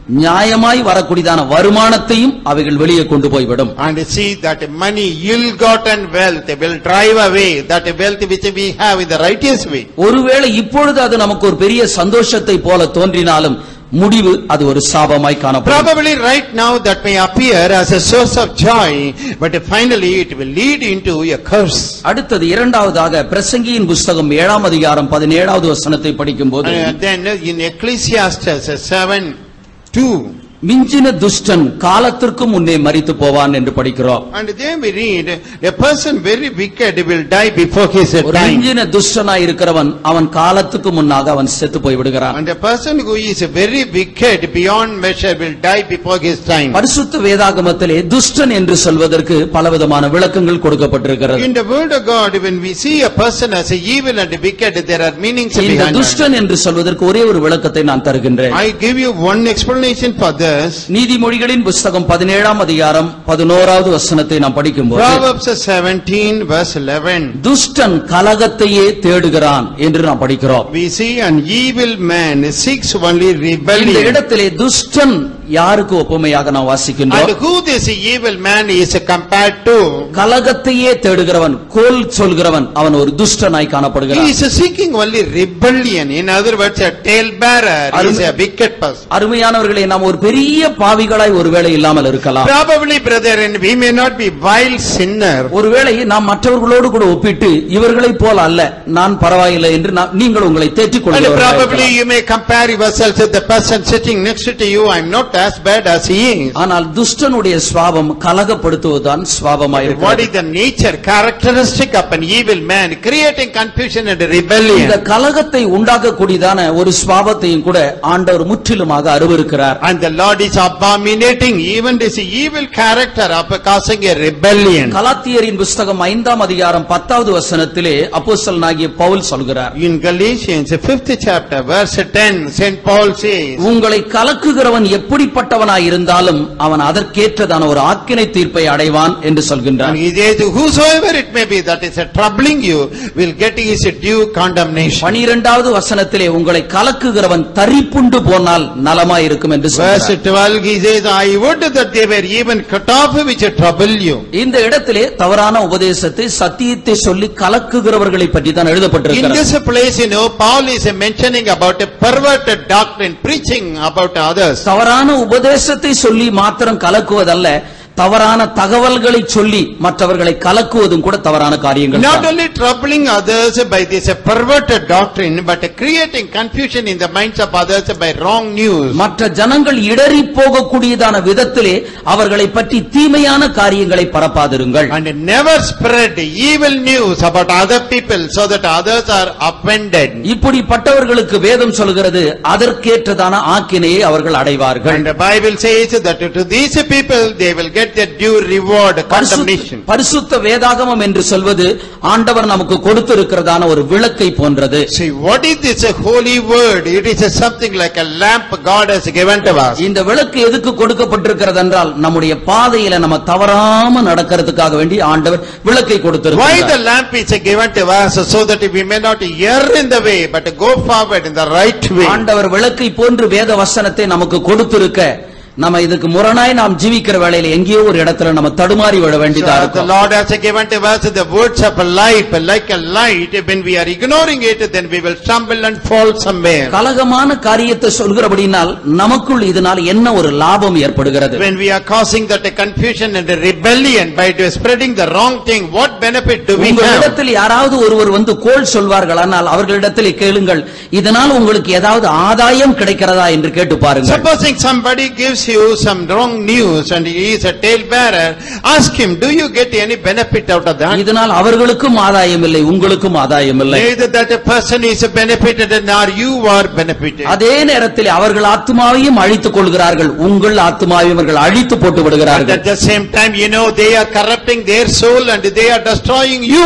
நியாயமாய் வரக்கூடியதான வருமானத்தையும் அவைகள் வெளியே கொண்டு போய்விடும். And see that money, ill-gotten wealth will drive away that wealth which we have in the righteous way. ஒருவேளை இப்பொழுது அது நமக்கு ஒரு பெரிய சந்தோஷத்தை போல தோன்றினாலும் முடிவு அது ஒரு சாபமாய் காணப்படும். Probably right now that may appear as a source of joy, but finally it will lead into a curse. அடுத்தது இரண்டாவதாக பிரசங்கியின் புஸ்தகம் ஏழாம் அதிகாரம் பதினேழாவது வசனத்தை படிக்கும்போது, And then in Ecclesiastes seven two, மிஞ்சின துஷ்டன் காலத்திற்கு முன்னே மரித்து போவான் என்று படிக்கிறோம். and there we read, a person very wicked will die before his ஒரு time. மிஞ்சின துஷ்டனாய் இருக்கிறவன் அவன் காலத்துக்கு முன்னாக அவன் செத்து போய் விடுகிறான். And a person who is very wicked beyond measure will die before his time. பரிசுத்த வேதாகமத்திலே துஷ்டன் என்று சொல்வதற்கு பலவிதமான விளக்கங்கள் கொடுக்கப்பட்டிருக்கிறது. In the word of God, when we see a person as a evil and wicked, there are meanings இந்த behind it. துஷ்டன் என்று சொல்வதற்கு ஒரே ஒரு விளக்கத்தை நான் தருகின்றேன். I give you one explanation for this. நீதிமொழிகளின் புஸ்தகம் பதினேழாம் அதிகாரம் பதினோராவது வசனத்தை நாம் படிக்கும்போது, Proverbs seventeen verse eleven. துஷ்டன் கலகத்தையே தேடுகிறான் என்று நாம் படிக்கிறோம். We see an evil man seeks only இந்த rebellion. இடத்திலே துஷ்டன் யாருக்கு ஒப்புமையாக நாம் வாசிக்கின்றோம்? And who this evil man is compared to? கலகத்தையே தேடுகிறவன், கோல் சொல்கிறவன், அவன் ஒரு துஷ்டனாய் He காணப்படுகிறான். is seeking only rebellion. In other words, a talebearer is a wicked person. அருமையானவர்களே, நாம் ஒரு பெரிய பாவிகளாய் ஒருவேளை இல்லாமல் இருக்கலாம். Probably, brethren, we may not be vile sinner. ஒருவேளை நாம் மற்றவர்களோடு கூட ஒப்பிட்டு இவர்களைப் போல அல்ல, நான் பரவாயில்லை என்று நாம் நீங்கள் உங்களை தேற்றிக் And கொள்கிறீர்கள். probably you may compare yourself with the person sitting next to you. I am not as bad as he is. ஆனால் துஷ்டனுடைய சுபாவம் கலகப்படுத்துவதுதான் சுபாவமாய் What இருக்கிறது. is the nature, characteristic of an evil man? Creating confusion and rebellion. இந்த கலகத்தை உண்டாக்கக்கூடியதான ஒரு சுபாவத்தையும் கூட ஆண்டவர் முற்றிலுமாக அருவருக்கிறார். And the Lord is abominating even this evil character of causing a rebellion. கலாத்தியரின் புஸ்தகம் ஐந்தாம் அதிகாரம் பத்தாவது வசனத்திலே அப்போஸ்தலனாகிய பவுல் சொல்கிறார், In Galatians fifth chapter verse ten, Saint Paul says, உங்களை கலக்குகிறவன் எப்படிப்பட்டவனாய் இருந்தாலும் அவன் அதற்கேற்றதான ஒரு ஆக்கினை தீர்ப்பை அடைவான் என்று சொல்கின்றார். and he says, whosoever it may be that is troubling you will get his due condemnation. பனிரெண்டாவது வசனத்திலே உங்களை கலக்குகிறவன் தரிப்புண்டு போனால் நலமாய் இருக்கும் என்று Verse சொல்கிறார். twelve, he says, I would that they were even cut off which trouble you. இந்த இடத்திலே தவறான உபதேசத்தை சத்தியத்தை சொல்லி கலக்குகிறவர்களை பற்றி தான் In எழுதப்பட்டிருக்கிறது. this place, you know, Paul is mentioning about a perverted doctrine, preaching about others. தவறான உபதேசத்தை சொல்லி மாத்திரம் கலக்குவதல்ல, தவறான தகவல்களை சொல்லி மற்றவர்களை கலக்குவதும் கூட தவறான காரியங்கள். Not only troubling others by this perverted doctrine, but creating confusion in the minds of others by wrong news. மற்ற ஜனங்கள் இடறி போகக்கூடியதான விதத்திலே அவர்களை பற்றி தீமையான காரியங்களை பரப்பாதிருங்கள். And never spread evil news about other people so that others are offended. இப்படிப்பட்டவர்களுக்கு வேதம் சொல்கிறது அதற்கேற்றதான ஆக்கினையை அவர்கள் அடைவார்கள். And the Bible says that to these people they will get their due reward, condemnation. பரிசுத்த வேதாகமம் என்று சொல்வது ஆண்டவர் நமக்கு கொடுத்திருக்கிறதான ஒரு விளக்கை போன்றது. See, what is this a holy word? It is a something like a lamp God has given to us. இந்த விளக்கு எதுக்கு கொடுக்கப்பட்டிருக்கிறது என்றால் நம்முடைய பாதையில நம்ம தவறாம நடக்கிறதுக்காக வேண்டி ஆண்டவர் விளக்கை Why கொடுத்திருக்கிறார். the lamp is given to us? So that we may not err in the way, but go forward in the right way. ஆண்டவர் விளக்கை போன்று வேத வசனத்தை நமக்கு கொடுத்திருக்க நம்ம இதுக்கு முரணாய் நாம் ஜீவிக்கிற வேளையில எங்கேயோ ஒரு இடத்துல நம்ம தடுமாறி விட வேண்டியதா So the இருக்கும். Lord has given to us the words of life, like a light. When we are ignoring it, then we will stumble and fall somewhere. கலகமான காரியத்தை சொல்கிறபடினால் நமக்குள் இதனால் என்ன ஒரு லாபம் ஏற்படுகிறது? When we are causing that confusion and rebellion by spreading the wrong thing, what benefit do we have? உங்களிடத்தில் யாராவது ஒருவர் வந்து கோள் சொல்வார்கள், ஆனால் அவர்களிடத்தில் கேளுங்கள், இதனால் உங்களுக்கு ஏதாவது ஆதாயம் கிடைக்கிறதா என்று கேட்டு பாருங்கள். Supposing somebody gives you some wrong news and he is a talebearer, ask him, do you get any benefit out of that? இதனால் அவர்களுக்கும் ஆதாயம் இல்லை, உங்களுக்கும் ஆதாயம் இல்லை. Neither that a person is benefited nor you are benefited. அதே நேரத்தில் அவர்கள் ஆத்துமாவையும் அழித்துக் கொள்கிறார்கள், உங்கள் ஆத்துமாவையும் அவர்கள் அழித்து போட்டு But விடுகிறார்கள். at the same time, you know, they are corrupting their soul and they are destroying you.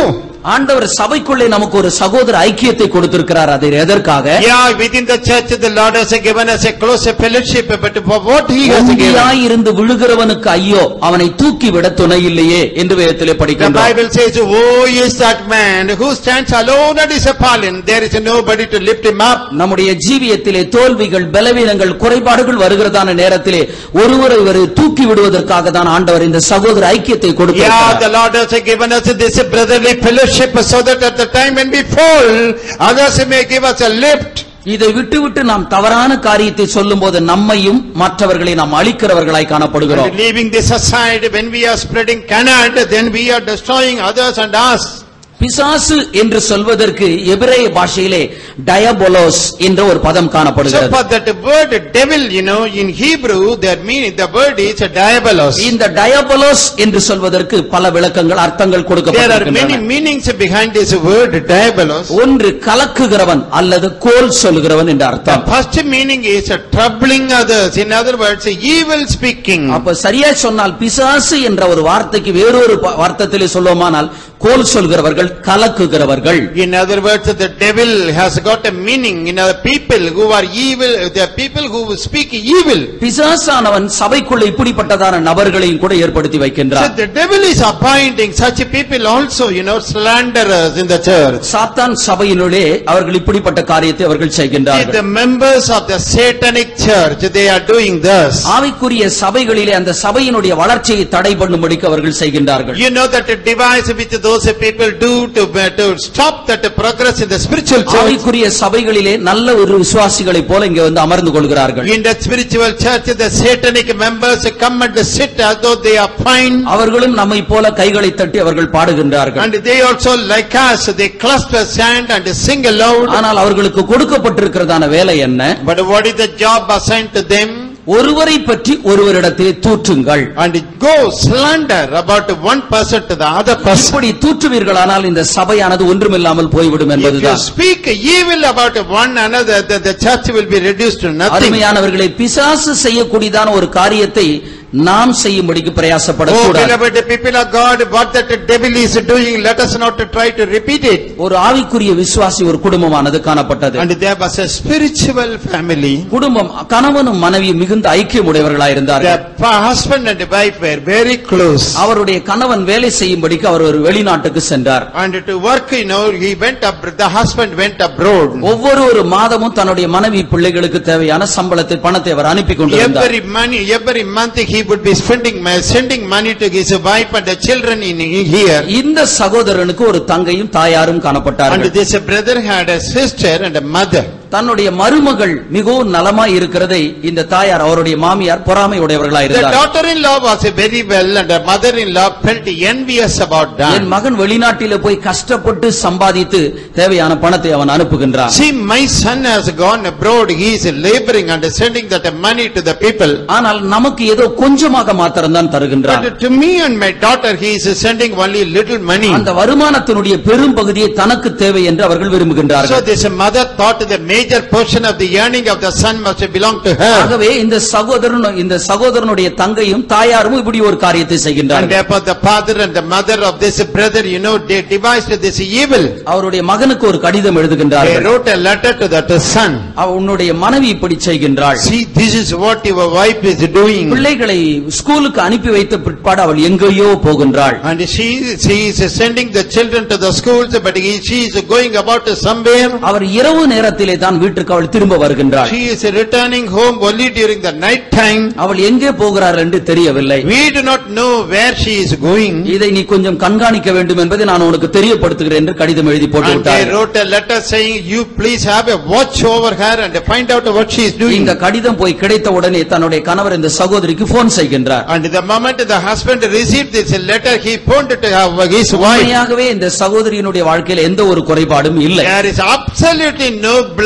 ஆண்டவர் சபைக்குள்ளே நமக்கு ஒரு சகோதர ஐக்கியத்தை கொடுத்திருக்கிறார். அது எதற்காக? Yeah, within the church the Lord has given us a closer fellowship, but for what he has given. ஒண்டியாய் இருந்து விழுகிறவனுக்கு ஐயோ, அவனை தூக்கி விட துணை இல்லையே என்று வேதத்திலே The படிக்கிறோம். Bible says, "Woe is that man who stands alone and is fallen. There is nobody to lift him up." நம்முடைய ஜீவியத்திலே தோல்விகள், பலவீனங்கள், குறைபாடுகள் வருகிறதான நேரத்திலே ஒருவரை ஒரு தூக்கி விடுவதற்காக தான் ஆண்டவர் இந்த சகோதர ஐக்கியத்தை Yeah, கொடுக்கிறார். the Lord has given us this brotherly fellowship so that at the time when we fall, others may give us a lift. இதை விட்டுவிட்டு நாம் தவறான காரியத்தை சொல்லும்போது நம்மையும் மற்றவர்களை நாம் அழிக்கிறவர்களாய் காணப்படுகிறோம். And leaving this aside, when we are spreading canard, then we are destroying others and us. பிசாசு என்று சொல்வதற்கு எபிரேய பாஷையிலே டயபோலோஸ் என்ற ஒரு பதம் So காணப்படுகிறது. for that word devil, you know, in Hebrew, their meaning, the word is diabolos. இந்த டயபோலோஸ் என்று சொல்வதற்கு பல விளக்கங்கள், அர்த்தங்கள் There are many கொடுக்கப்பட்டிருக்கின்றன. meanings behind this word diabolos. ஒன்று கலக்குகிறவன் அல்லது கோல் சொல்லுகிறவன் என்ற The அர்த்தம். first meaning is troubling others. In other words, evil speaking. அப்ப சரியா சொன்னால் பிசாசு என்ற ஒரு வார்த்தைக்கு வேறொரு ப- வார்த்தத்திலே சொல்லுவோமானால் கோல் சொல்கிறவர்கள், கலக்குகிறவர்கள். In other words, the devil has got a meaning. In other people who are evil, the people who speak evil. பிசாசானவன் சபைக்குள்ள இப்படிப்பட்டதான நபர்களையும் கூட ஏற்படுத்தி So வைக்கின்றார். the devil is appointing such people also, you know, slanderers in the church. சாத்தான் சபையினுள்ளே அவர்கள் இப்படிப்பட்ட காரியத்தை அவர்கள் See, செய்கின்றார்கள். the members of the satanic church, they are doing this. ஆவிக்குரிய சபைகளிலே அந்த சபையினுடைய வளர்ச்சியை தடை பண்ணும்படிக்கு அவர்கள் செய்கின்றார்கள். You know that device which those people do to, to stop that progress in the spiritual church. ஆவிக்குரிய சபைகளிலே நல்ல ஒரு விசுவாசிகளைப் போல இங்கே வந்து அமர்ந்து கொள்கிறார்கள். In that spiritual church, the satanic members come and sit as though they are fine. அவர்களும் நம்மை போல கைகளை தட்டி அவர்கள் பாடுகின்றார்கள். And they also like us, they cluster sand and sing aloud. ஆனால் அவர்களுக்கு கொடுக்கப்பட்டிருக்கிறதான வேலை என்ன? But what is the job assigned to them? ஒருவரை பற்றி ஒருவரிடத்திலே தூற்றுங்கள். And go slander about one person to the other person. இப்படி தூற்றுவீர்களானால் இந்த சபையானது ஒன்றுமில்லாமல் போய்விடும் If you என்பதுதான். speak evil about one another, the, the church will be reduced to nothing. அருமையானவர்களை, பிசாசு செய்யக்கூடியதான ஒரு காரியத்தை நாம் செய்யும்படிக்கு Oh, பிரயாசப்படக்கூடாது. beloved people of God, what that devil is doing, let us not try to repeat it. ஒரு ஆவிக்குரிய விசுவாசி ஒரு குடும்பமானது காணப்பட்டது. And there was a spiritual family. குடும்பம், கணவனும் மனைவி மிகுந்த ஐக்கியம் உடையவர்களாயிருந்தார்கள். The husband and wife were very close. அவருடைய கணவன் வேலை செய்யும்படிக்கு அவர் ஒரு வெளிநாட்டுக்கு சென்றார். And to work, you know, he went up, the husband went abroad. ஒவ்வொரு ஒரு மாதமும் தன்னுடைய மனைவி பிள்ளைகளுக்கு தேவையான சம்பளத்தை, பணத்தை அவர் அனுப்பி கொண்டிருந்தார். Every money, every month he would be spending, sending money to his wife and the children in here. இந்த சகோதரனுக்கு ஒரு தங்கையும் தாயாரும் And காணப்பட்டார்கள். this brother had a sister and a mother. தன்னுடைய மருமகள் மிகவும் நலமாய் இருக்கிறதை இந்த தாயார், அவருடைய மாமியார் பொறாமை உடையவர்களாய் The இருந்தார். daughter-in-law was very well and the mother-in-law felt envious about N that. மகன் வெளிநாட்டிலே போய் கஷ்டப்பட்டு சம்பாதித்து தேவையான பணத்தை அவன் அனுப்புகின்றான். See, my son has gone abroad, he is laboring and sending that money to the people. ஆனால் நமக்கு ஏதோ கொஞ்சமாக மாத்திரம்தான் தருகின்றான். But to me and my daughter, he is sending only little money. அந்த வருமானத்தினுடைய பெரும் பகுதியை தனக்கு தேவை என்று அவர்கள் So விரும்புகின்றார்கள். this mother thought the major portion of the earning of the son must belong to her. ஆகவே இந்த சகோதரன் இந்த சகோதரனுடைய தங்கையும் தாயாரும் இப்படி ஒரு காரியத்தை And செய்கின்றார்கள். therefore the father and the mother of this brother, you know, they devised this evil. அவருடைய மகனுக்கு ஒரு கடிதம் They எழுதுகின்றார்கள். wrote a letter to that son. அவ- உன்னுடைய மனைவி இப்படி செய்கின்றாள். See, this is what your wife is doing. பிள்ளைகளை ஸ்கூலுக்கு அனுப்பி வைத்த பிற்பாடு அவள் எங்கேயோ போகின்றாள். And she, she is sending the children to the schools, but he, she is going about somewhere. அவர் இரவு நேரத்திலே தான் வீட்டுக்கு அவள் திரும்ப வருகின்றாள். She is returning home only during the night time. அவள் எங்கே போகிறாள் என்று தெரியவில்லை. We do not know where she is going. இதை நீ கொஞ்சம் கண்காணிக்க வேண்டும் என்பதை நான் உனக்கு தெரியப்படுத்துகிறேன் என்று கடிதம் எழுதி போட்டு And they விட்டார். wrote a letter saying, you please have a watch over her and find out what she is doing. இந்த கடிதம் போய் கிடைத்த உடனே தன்னுடைய கணவர் இந்த சகோதரிக்கு போன் செய்கின்றார். And the moment the husband received this letter, he phoned to her- his wife. உண்மையாகவே இந்த சகோதரியினுடைய வாழ்க்கையில் எந்த ஒரு குறைபாடும் இல்லை. There is absolutely no blemish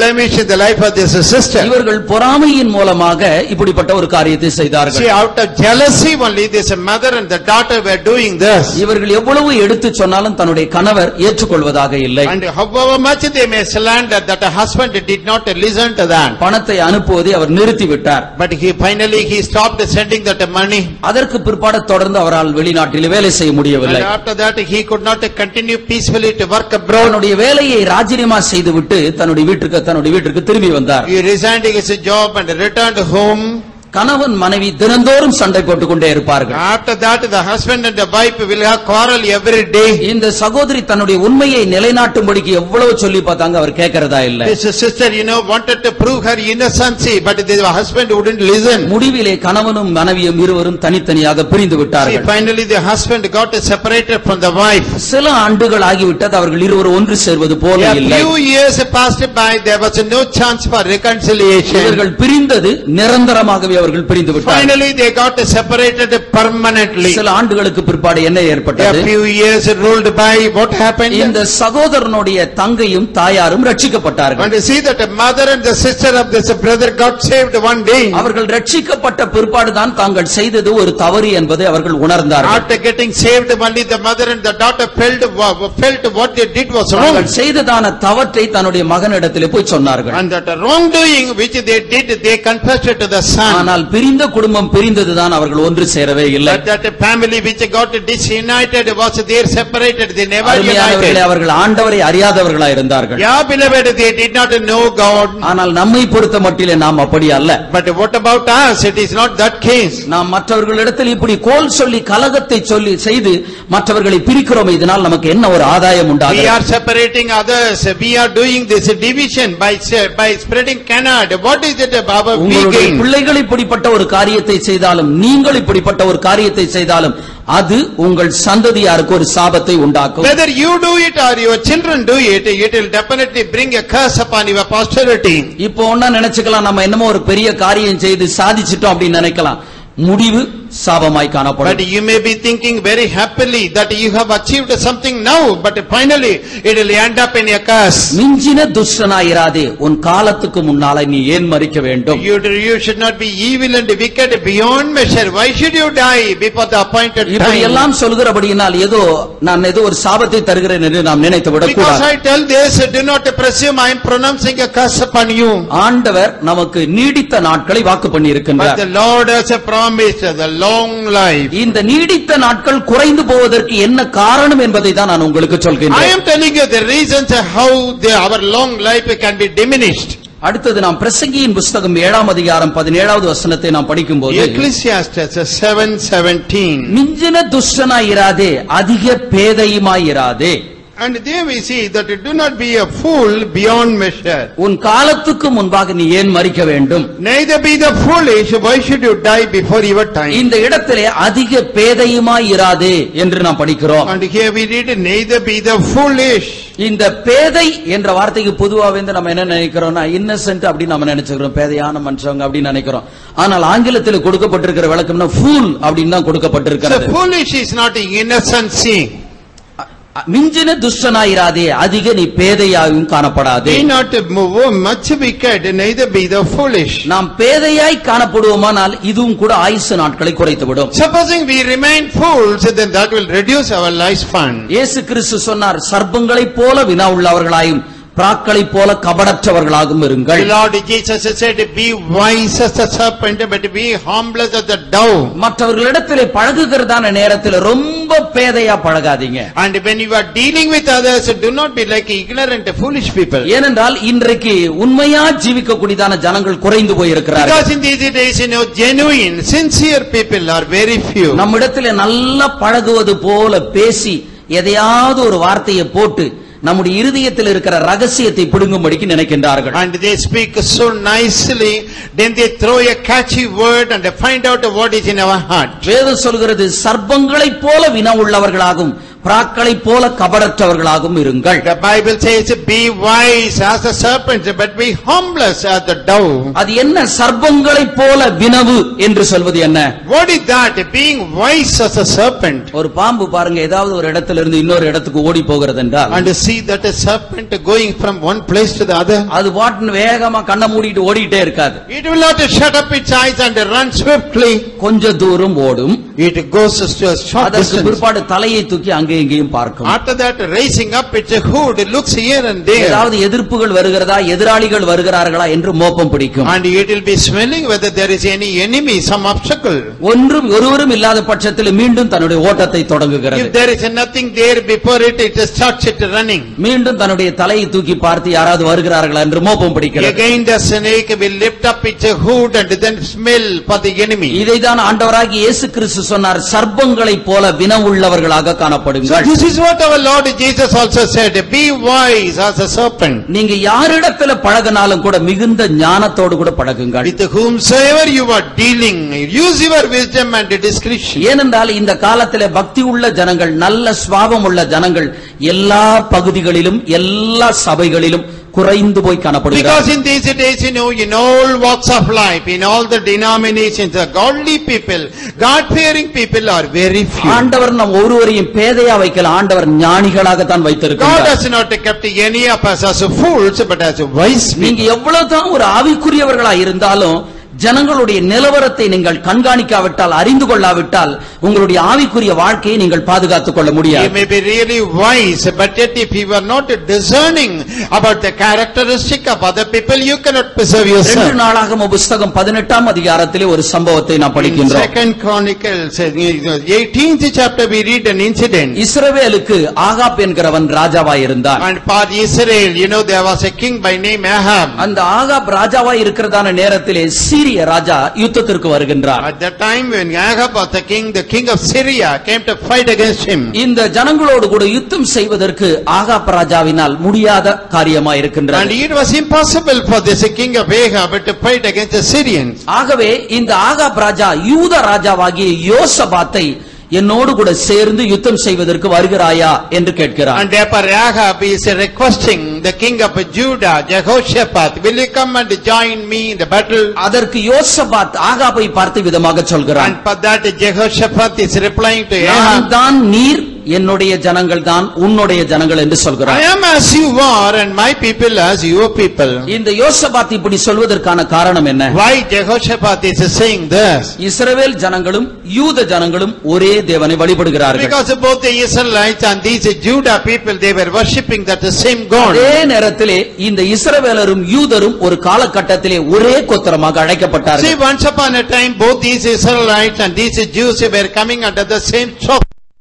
blemish in the life of this sister. இவர்கள் பொறாமையின் மூலமாக இப்படிப்பட்ட ஒரு காரியத்தை செய்தார்கள். See, out of jealousy only this mother and the daughter were doing this. இவர்கள் எவ்வளவு எடுத்து சொன்னாலும் தன்னுடைய கணவர் ஏற்றுக்கொள்வதாக இல்லை. And however much they may slander, that a husband did not listen to that. பணத்தை அனுப்புவதை அவர் நிறுத்தி விட்டார். But he finally he stopped sending that money. அதற்கு பிற்பாடு தொடர்ந்து அவரால் வெளிநாட்டில் வேலை செய்ய முடியவில்லை. And after that he could not continue peacefully to work abroad. தன்னுடைய வேலையை ராஜினாமா செய்துவிட்டு தன்னுடைய வீட்டுக்கு தன்னுடைய வீட்டுக்கு திரும்பி வந்தார். He resigned his job and returned home. கணவன் மனைவி தினந்தோறும் சண்டை போட்டுக் கொண்டே இருப்பார்கள். After that the husband and the wife will have quarrel every day. இந்த சகோதரி தன்னுடைய உண்மையை நிலைநாட்டும்படிக்கு எவ்வளவு சொல்லி பார்த்தாங்க, அவர் கேட்கறதா இல்ல. This sister, you know, wanted to prove her innocency, but the husband wouldn't listen. முடிவிலே கணவனும் மனைவியும் இருவரும் தனித்தனியாக பிரிந்து விட்டார்கள். See, finally the husband got separated from the wife. சில ஆண்டுகள் ஆகிவிட்டது, அவர்கள் இருவரும் ஒன்று சேர்வது போல இல்லை. A few years passed by, there was no chance for reconciliation. இவர்கள் பிரிந்தது நிரந்தரமாகவே அவர்கள் பிரிந்து விட்டார்கள். Finally they got separated permanently. சில ஆண்டுகளுக்கு பிற்பாடு என்ன ஏற்பட்டது? A few years rolled by, what happened? இந்த சகோதரனுடைய தங்கையும் தாயாரும் ரட்சிக்கப்பட்டார்கள். And you see that the mother and the sister of this brother got saved one day. அவர்கள் ரட்சிக்கப்பட்ட பிற்பாடு தான் தாங்கள் செய்தது ஒரு தவறு என்பதை அவர்கள் உணர்ந்தார்கள். After getting saved, only the mother and the daughter felt felt what they did was wrong. அவர்கள் செய்ததான தவற்றை தன்னுடைய மகனிடத்திலே போய் சொன்னார்கள். And that wrongdoing which they did, they confessed it to the son. ஆனால் பிரிந்த குடும்பம் பிரிந்ததுதான், அவர்கள் ஒன்று சேரவே இல்லை. But that family which got disunited was there separated, they never united. அவர்கள் ஆண்டவரை அறியாதவர்களாய் இருந்தார்கள். Yeah, beloved, they did not know God. ஆனால் நம்மை பொறுத்த மட்டிலே நாம் அப்படி அல்ல. But what about us? It is not that case. நாம் மற்றவர்களிடத்தில் இப்படி கோல் சொல்லி கலகத்தை சொல்லி செய்து மற்றவர்களை பிரிக்கிறோம். இதனால் நமக்கு என்ன ஒரு ஆதாயம் உண்டாகும்? We are separating others. We are doing this division by by spreading canard. What is it about? உங்களுடைய பிள்ளைகள் இப்படிப்பட்ட ஒரு காரியத்தை செய்தாலும், நீங்கள் இப்படிப்பட்ட ஒரு காரியத்தை செய்தாலும், அது உங்கள் சந்ததியாருக்கு ஒரு சாபத்தை உண்டாக்கும். Whether you do it or your children do it, it will definitely bring a curse upon your posterity. இப்போ ஒண்ணா நினைச்சுக்கலாம், நம்ம என்னமோ ஒரு பெரிய காரியம் செய்து சாதிச்சிட்டோம் அப்படின்னு நினைக்கலாம். முடிவு சாபமாய் காணப்படும். But you may be thinking very happily that you have achieved something now, but finally it will end up in a curse. மிஞ்சின துஷ்டனாயிராதே, உன் காலத்துக்கு முன்னால நீ ஏன் மரிக்க வேண்டும்? You you should not be evil and wicked beyond measure. Why should you die before the appointed time? இப்படி எல்லாம் சொல்கிறபடியினால் ஏதோ நான் ஏதோ ஒரு சாபத்தை தருகிறேன் என்று நாம் நினைத்து விடக் கூடாது. Because I tell this, do not presume I am pronouncing a curse upon you. ஆண்டவர் நமக்கு நீடித்த நாட்களை வாக்கு பண்ணி இருக்கின்றார். But the Lord has promised the long life. இந்த நீடித்த நாட்கள் குறைந்து போவதற்கு என்ன காரணம் என்பதை தான் நான் உங்களுக்கு சொல்கிறேன். I am telling you the reasons how the, our long life can be diminished. அடுத்தது நாம் பிரசங்கியின் புத்தகம் ஏழாம் அதிகாரம் பதினேழாவது வசனத்தை நாம் படிக்கும்போது, Ecclesiastes seven seventeen. மிஞ்சின துஷ்டனாயிராதே, அதிக பேதையுமாயிராதே. And there we see that do not be a fool beyond measure. உன் காலத்துக்கு முன்பாக நீ ஏன் மரிக்க வேண்டும்? Neither be the foolish. Why should you die before your time? இந்த இடத்திலே அதிக பேதையுமாயிராதே என்று நாம் படிக்கிறோம். And here we read, neither be the foolish. இந்த பேதை என்ற வார்த்தைக்கு பொதுவாக நம்ம என்ன நினைக்கிறோம்னா, இன்னசென்ட் அப்படி நம்ம நினைச்சுக்கிறோம், பேதையான மனுஷங்க அப்படின்னு நினைக்கிறோம். ஆனால் ஆங்கிலத்தில் கொடுக்கப்பட்டிருக்கிற விளக்கம்னா ஃபூல் அப்படின்னு தான் கொடுக்கப்பட்டிருக்கிறது. The foolish is not innocency. மிஞ்சின துஷ்டனாயிராதே, அதிக நீ பேதையாகவும் காணப்படாதே. Be not much wicked, neither be the foolish. நாம் பேதையாய் காணப்படுவோமானால் இதுவும் கூட ஆயுசு நாட்களை குறைத்துவிடும். Supposing we remain fools, then that will reduce our lifespan. இயேசு கிறிஸ்து சொன்னார், சர்ப்பங்களைப் போல வினா உள்ளவர்களாயும் பிராக்களை போல கபடற்றவர்களாகவும் இருங்கள். The Lord Jesus said, be wise as the serpent, but be harmless as the dove. மற்றவர்களிடத்திலே பழகுகிறதான நேரத்தில் ரொம்ப பேதையா பழகாதீங்க. And when you are dealing with others, do not be like ignorant foolish people. ஏனென்றால் இன்றைக்கு உண்மையா ஜீவிக்கக்கூடியதான ஜனங்கள் குறைந்து போயிருக்கிறார்கள். Because in these days, you know, genuine, sincere people are very few. நம்மிடத்திலே நல்லா பழகுவது போல பேசி எதையாவது ஒரு வார்த்தையை போட்டு நம்முடைய இருதயத்தில் இருக்கிற ரகசியத்தை பிடுங்கும்படிக்கு நினைக்கின்றார்கள். And they speak so nicely, then they throw a catchy word and they find out what is in our heart. வேதம் சொல்கிறது, சர்ப்பங்களைப் போல வினா உள்ளவர்களாகும் பிராக்களை போல கபடற்றவர்களாகவும் இருங்கள். The Bible says, be wise as a serpent, but be harmless as the dove. அது என்ன சர்ப்பங்களை போல வினவு என்று சொல்வது என்ன? What is that? Being wise as a serpent. ஒரு பாம்பு பாருங்க, ஏதாவது ஒரு இடத்துல இருந்து இன்னொரு இடத்துக்கு ஓடி போகிறது என்றால், And see that a serpent going from one place to the other. அது பாட்டு வேகமா கண்ணை மூடிட்டு ஓடிட்டே இருக்காது. It will not shut up its eyes and run swiftly. கொஞ்ச தூரம் ஓடும். It goes to a short அதற்கு distance. பிற்பாடு தலையை தூக்கி அங்கே இங்கேயும் பார்க்கும். After that, raising up its hood, it looks here and there. ஏதாவது எதிர்ப்புகள் வருகிறதா, எதிராளிகள் வருகிறார்களா என்று மோப்பம் பிடிக்கும். And it will be smelling whether there is any enemy, some obstacle. ஒன்றும் ஒருவரும் இல்லாத பட்சத்தில் மீண்டும் தன்னுடைய ஓட்டத்தை தொடங்குகிறது. If there is nothing there before it, it starts it running. மீண்டும் தன்னுடைய தலையை தூக்கி பார்த்து யாராவது வருகிறார்களா என்று மோப்பம் பிடிக்கிறது. Again the snake will lift up its hood and then smell for the enemy. இதைதான் ஆண்டவராகிய இயேசு கிறிஸ்து சொன்னார், சர்ப்பங்களைப் போல வினவுள்ளவர்களாக காணப்படுங்கள். So this is what our Lord Jesus also said, be wise as a serpent. நீங்க யாரிடத்துல பழகினாலும் கூட மிகுந்த ஞானத்தோடு கூட பழகுங்கள். With whomsoever you are dealing, use your wisdom and discretion. ஏனென்றால் இந்த காலத்திலே பக்தி உள்ள ஜனங்கள், நல்ல சுபாவம் உள்ள ஜனங்கள் எல்லா பகுதிகளிலும் எல்லா சபைகளிலும் குறைந்து போய் காணப்படுகிறார்கள். Because in these days, you know, in all walks of life, in all the denominations, the godly people, God-fearing people are very few. ஆண்டவர் நம் ஒருவரையும் பேதையா வைக்கல, ஆண்டவர் ஞானிகளாக தான் God வைத்திருக்கிறார். has not kept any of us as fools, but as wise நீங்க people. எவ்வளவுதான் ஒரு ஆவிக்குரியவர்களா இருந்தாலும் ஜனங்களுடைய நிலவரத்தை நீங்கள் கண்காணிக்காவிட்டால், அறிந்து கொள்ளாவிட்டால் உங்களுடைய ஆவிக்குரிய வாழ்க்கையை நீங்கள் பாதுகாத்துக் கொள்ள You முடியாது. may be really wise, but yet if you are not discerning about the characteristic of other people, you cannot preserve ரெண்டு yourself. நாளாகம புஸ்தகம் பதினெட்டாம் அதிகாரத்திலே ஒரு சம்பவத்தை நாம் In படிக்கின்றோம். Second Chronicles, eighteenth chapter, we read an incident. இஸ்ரவேலுக்கு ஆகாப் என்கிறவன் ராஜாவாய் இருந்தான். And for Israel, you know, there was a king by name Ahab. அந்த ஆகாப் ராஜாவாய் இருக்கிறதான நேரத்திலே சீரிய ராஜா யுத்தத்திற்கு வருகின்றார். At that time when Ahab was the king, the king of Syria came to fight against him. இந்த ஜனங்களோடு கூட யுத்தம் செய்வதற்கு ஆகாப் ராஜாவினால் முடியாத காரியமாய் And இருக்கின்றது. it was impossible for this king of Ahab to fight against the Syrians. ஆகவே இந்த ஆகாப் ராஜா யூத ராஜாவாகிய யோசபாத்தை என்னோடு கூட சேர்ந்து யுத்தம் செய்வதற்கு வருகிறாயா என்று கேட்கிறார். And therefore Ahab is requesting the king of Judah, Jehoshaphat, will you come and join me in the battle? அதற்கு யோசபாத் ஆகாபை பார்த்து விதமாக சொல்கிறான், And for that Jehoshaphat is replying to நான் Ahab, தான் நீர், என்னுடைய ஜனங்கள் தான் உன்னுடைய ஜனங்கள் என்று I சொல்கிறார். am as you are and my people as your people. இந்த யோசபாத் இப்படி சொல்வதற்கான காரணம் என்ன? Why Jehoshaphat is saying this? இஸ்ரவேல் ஜனங்களும் யூத ஜனங்களும் ஒரே தேவனை வழிபடுகிறார்கள். Because both the Israelites and these Judah people, they were worshipping that same God. அதே நேரத்திலே இந்த இஸ்ரவேலரும் யூதரும் ஒரு காலகட்டத்திலே ஒரே கோத்திரமாக See, அழைக்கப்பட்டார்கள். once upon a time, both these Israelites and these Jews were coming under the same choke.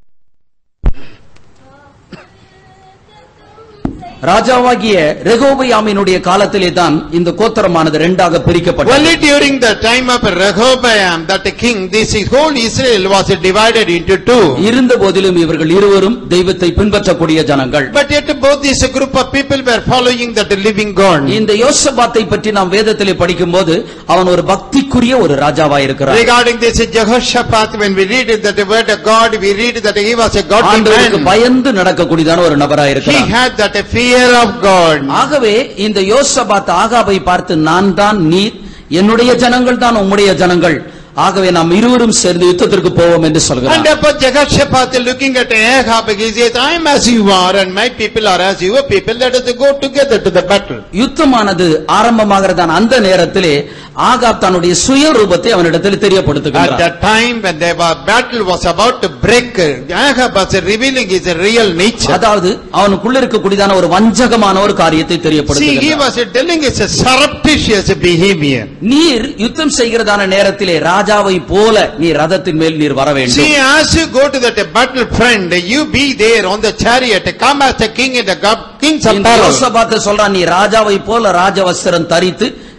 ராஜாவாகிய ரெகோபயாமினுடைய காலத்திலே தான் இந்த கோத்திரமானது இரண்டாக பிரிக்கப்பட்டது. Only during the time of Rehoboam, that king, this whole Israel was divided into two. இருந்த போதிலும் இவர்கள் இருவரும் தெய்வத்தை பின்பற்றக்கூடிய ஜனங்கள். But yet both this group of people were following that living God. இந்த யோசபாத்தை பற்றி நாம் வேதத்திலே படிக்கும்போது அவன் ஒரு பக்திக்குரிய ஒரு ராஜாவாய் இருக்கிறார். Regarding this Jehoshaphat, when we read that the word of God, we read that he was a godly ஆண்டவருக்கு man. பயந்து நடக்கக்கூடியதான ஒரு நபராய் He இருக்கிறார். had that fear of God. ஆகவே இந்த யோசபாத் ஆகாபை பார்த்து, நான் தான் நீர், என்னுடைய ஜனங்கள் தான் உம்முடைய ஜனங்கள், ஆகவே நாம் இருவரும் சேர்ந்து யுத்தத்திற்கு போவோம் என்று And சொல்கிறார். therefore Jehoshaphat, looking at Ahab, he says, I am as you are and my people are as your people, let us go together to the battle. யுத்தமானது ஆரம்பமாகிறதான அந்த நேரத்திலே ஆகாப் தன்னுடைய சுயரூபத்தை அவனிடத்தில் At தெரியப்படுத்துகிறார். that time when the battle was about to break, Ahab was revealing his real nature. அதாவது அவனுக்குள்ள இருக்கக்கூடியதான ஒரு வஞ்சகமான ஒரு காரியத்தை See, he தெரியப்படுத்துகிறார். was telling his surreptitious behavior. நீர் யுத்தம் செய்கிறதான நேரத்திலே ராஜாவை போல நீ ரதத்தின் மேல் நீர் வர வேண்டும். See, as you go to that battle, friend, you be there on the chariot, come as a king in the king's இந்த apparel. யோசபாத்தை சொல்றான், நீ ராஜாவை போல ராஜவஸ்திரம் தரித்து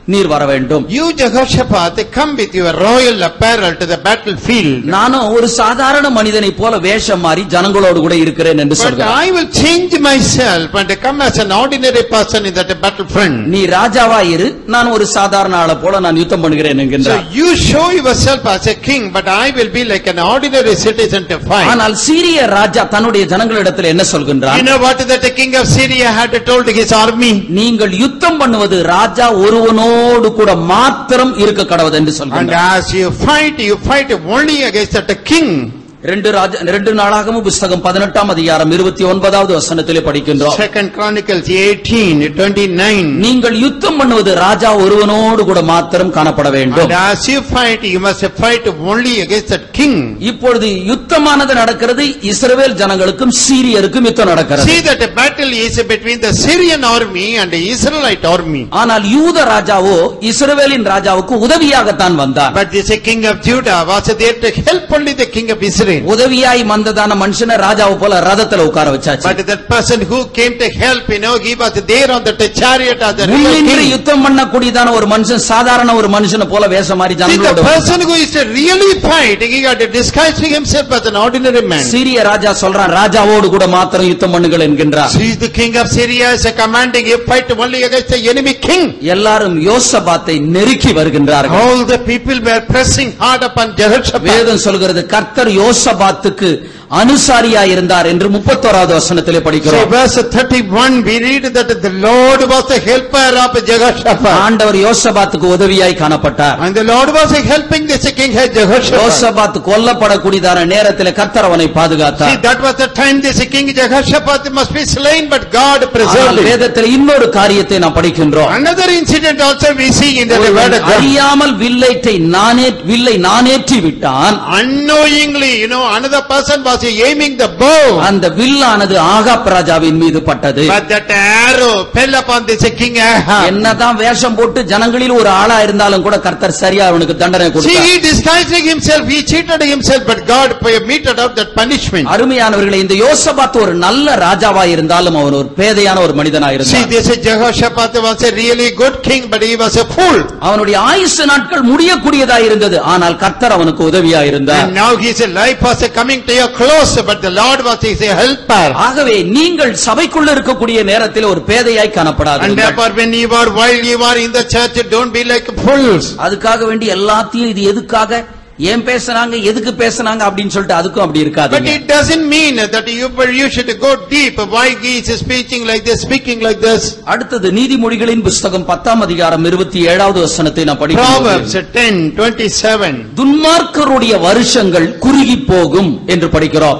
நீர் வர வேண்டும். You Jehoshaphat, come with your royal apparel to the battlefield. நானும் ஒரு சாதாரண மனிதனை போல வேஷம் மாறி ஜனங்களோடு கூட இருக்கிறேன் என்று But சொல்கிறார். I will change myself and come as an ordinary person in that battlefront. நீ ராஜாவா இரு, நான் ஒரு சாதாரண ஆளை போல நான் யுத்தம் பண்ணுகிறேன் So என்கின்றார். you show yourself as a king, but I will be like an ordinary citizen to fight. ஆனால் சீரிய ராஜா தன்னுடைய ஜனங்களிடத்தில் என்ன சொல்கின்றார்? You know what that the king of Syria had told his army? நீங்கள் யுத்தம் பண்ணுவது ராஜா ஒருவனோடு கூட மாத்திரம் இருக்க கடவுது என்று And சொல்கின்றார். as you fight, you fight only against that king. ரெண்டு ராஜ ரெண்டு நாளாகமும் புஸ்தகம் பதினெட்டாம் அதிகாரம் இருபத்தி ஒன்பதாவது வசனத்திலே படிக்கின்றோம். Second Chronicles eighteen twenty-nine. நீங்கள் யுத்தம் பண்ணுவது ராஜா ஒருவனோடு கூட மாத்திரம் காணப்பட வேண்டும். And as you fight, you must fight only against that king. இப்பொழுது யுத்தமானது நடக்கிறது, இஸ்ரவேல் ஜனங்களுக்கும் சீரியருக்கும் யுத்தம் நடக்கிறது. See that the battle is between the Syrian army and the Israelite army. ஆனால் யூத ராஜாவோ இஸ்ரவேலின் ராஜாவுக்கு உதவியாகத்தான் வந்தார். But this king of Judah was there to help only the king of Israel. உதவியாய் வந்ததான மனுஷனை ராஜாவை போல ரதத்துல உட்கார வச்சாச்சு. But that person who came to help, you know, he was there on the chariot of the real முன்னின்று king. யுத்தம் பண்ணக்கூடியதான ஒரு மனுஷன் சாதாரண ஒரு மனுஷனை போல வேஷம் மாறி See, the ஜனங்களோடு person who is to really fight, he got to disguise himself as an ordinary man. சீரிய ராஜா சொல்றான், ராஜாவோடு கூட மாத்திரம் யுத்தம் பண்ணுங்கள் என்கின்றார். See, the king of Syria is commanding you fight only against the enemy king. எல்லாரும் யோசபாத்தை நெருக்கி வருகின்றார்கள். All the people were pressing hard upon Jehoshaphat. வேதம் சொல்கிறது கர்த்தர் யோசபாத்துக்கு அனுசாரியா இருந்தார் என்று முப்பத்தோராவது வசனத்திலே So படிக்கிறோம். verse thirty-one, we read that the Lord was the helper of Jehoshaphat. ஆண்டவர் யோசபாத்துக்கு உதவியாய் காணப்பட்டார். And the Lord was helping this king Jehoshaphat. யோசபாத் கொல்லப்படக்கூடியதான நேரத்திலே கர்த்தர் அவனை See, பாதுகாத்தார். that was the time this king Jehoshaphat must be slain, but God preserved ஆனால் him. வேதத்தில் இன்னொரு காரியத்தை நாம் படிக்கின்றோம். Another incident also we see in the word ஒருவன் of God. அறியாமல் வில்லைட்டை நானே வில்லை நானேற்றி விட்டான். Unknowingly, you know, another person was aiming the bow. அந்த வில்லானது ஆகாப் ராஜாவின் மீது பட்டது. But that arrow fell upon this king Ahab. என்னதான் வேஷம் போட்டு ஜனங்களில் ஒரு ஆளா இருந்தாலும் கூட கர்த்தர் சரியா அவனுக்கு தண்டனை See, கொடுத்தார். he disguising himself, he cheated himself, but God meted out that punishment. அருமையானவர்களே, இந்த யோசபாத் ஒரு நல்ல ராஜாவா இருந்தாலும் அவன் ஒரு பேதையான ஒரு மனிதனா See, இருந்தான். this Jehoshaphat was a really good king, but he was a fool. அவனுடைய ஆயுசு நாட்கள் முடியக்கூடியதா இருந்தது, ஆனால் கர்த்தர் அவனுக்கு உதவியா இருந்தார். And now his life was coming to a close, but the Lord was his helper. ஆகவே நீங்கள் சபைக்குள்ள இருக்கக்கூடிய நேரத்தில் ஒரு பேதையாய் And காணப்படாதீர்கள். therefore, when you are, while you are in the church, don't be like fools. அதுக்காக வேண்டி எல்லாத்தையும் இது எதுக்காக ஏன் பேசுறாங்க எதுக்கு பேசுறாங்க அப்படின்னு சொல்லிட்டு அதுக்கும் அப்படி But இருக்காது. it doesn't mean that you, you should go deep. Why he is speaking like this, speaking like this? அடுத்தது நீதிமொழிகளின் புஸ்தகம் பத்தாம் அதிகாரம் இருபத்தி ஏழாவது வசனத்தை நான் Proverbs படிக்கிறோம். ten twenty-seven. துன்மார்க்கருடைய வருஷங்கள் குறுகி போகும் என்று படிக்கிறோம்.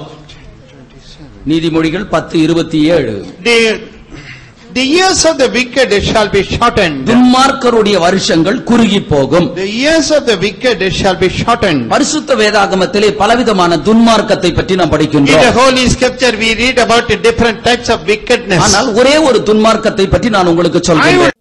நீதிமொழிகள் பத்து இருபத்தி ஏழு. The, the years of the wicked shall be shortened. துன்மார்க்கருடைய வருஷங்கள் குறுகி போகும். The years of the wicked shall be shortened. பரிசுத்த வேதாகமத்திலே பலவிதமான துன்மார்க்கத்தை பற்றி நாம் In the படிக்கின்றோம். Holy Scripture we read about different types of wickedness. ஆனால் ஒரே ஒரு துன்மார்க்கத்தை பற்றி நான் உங்களுக்கு I சொல்கிறேன். would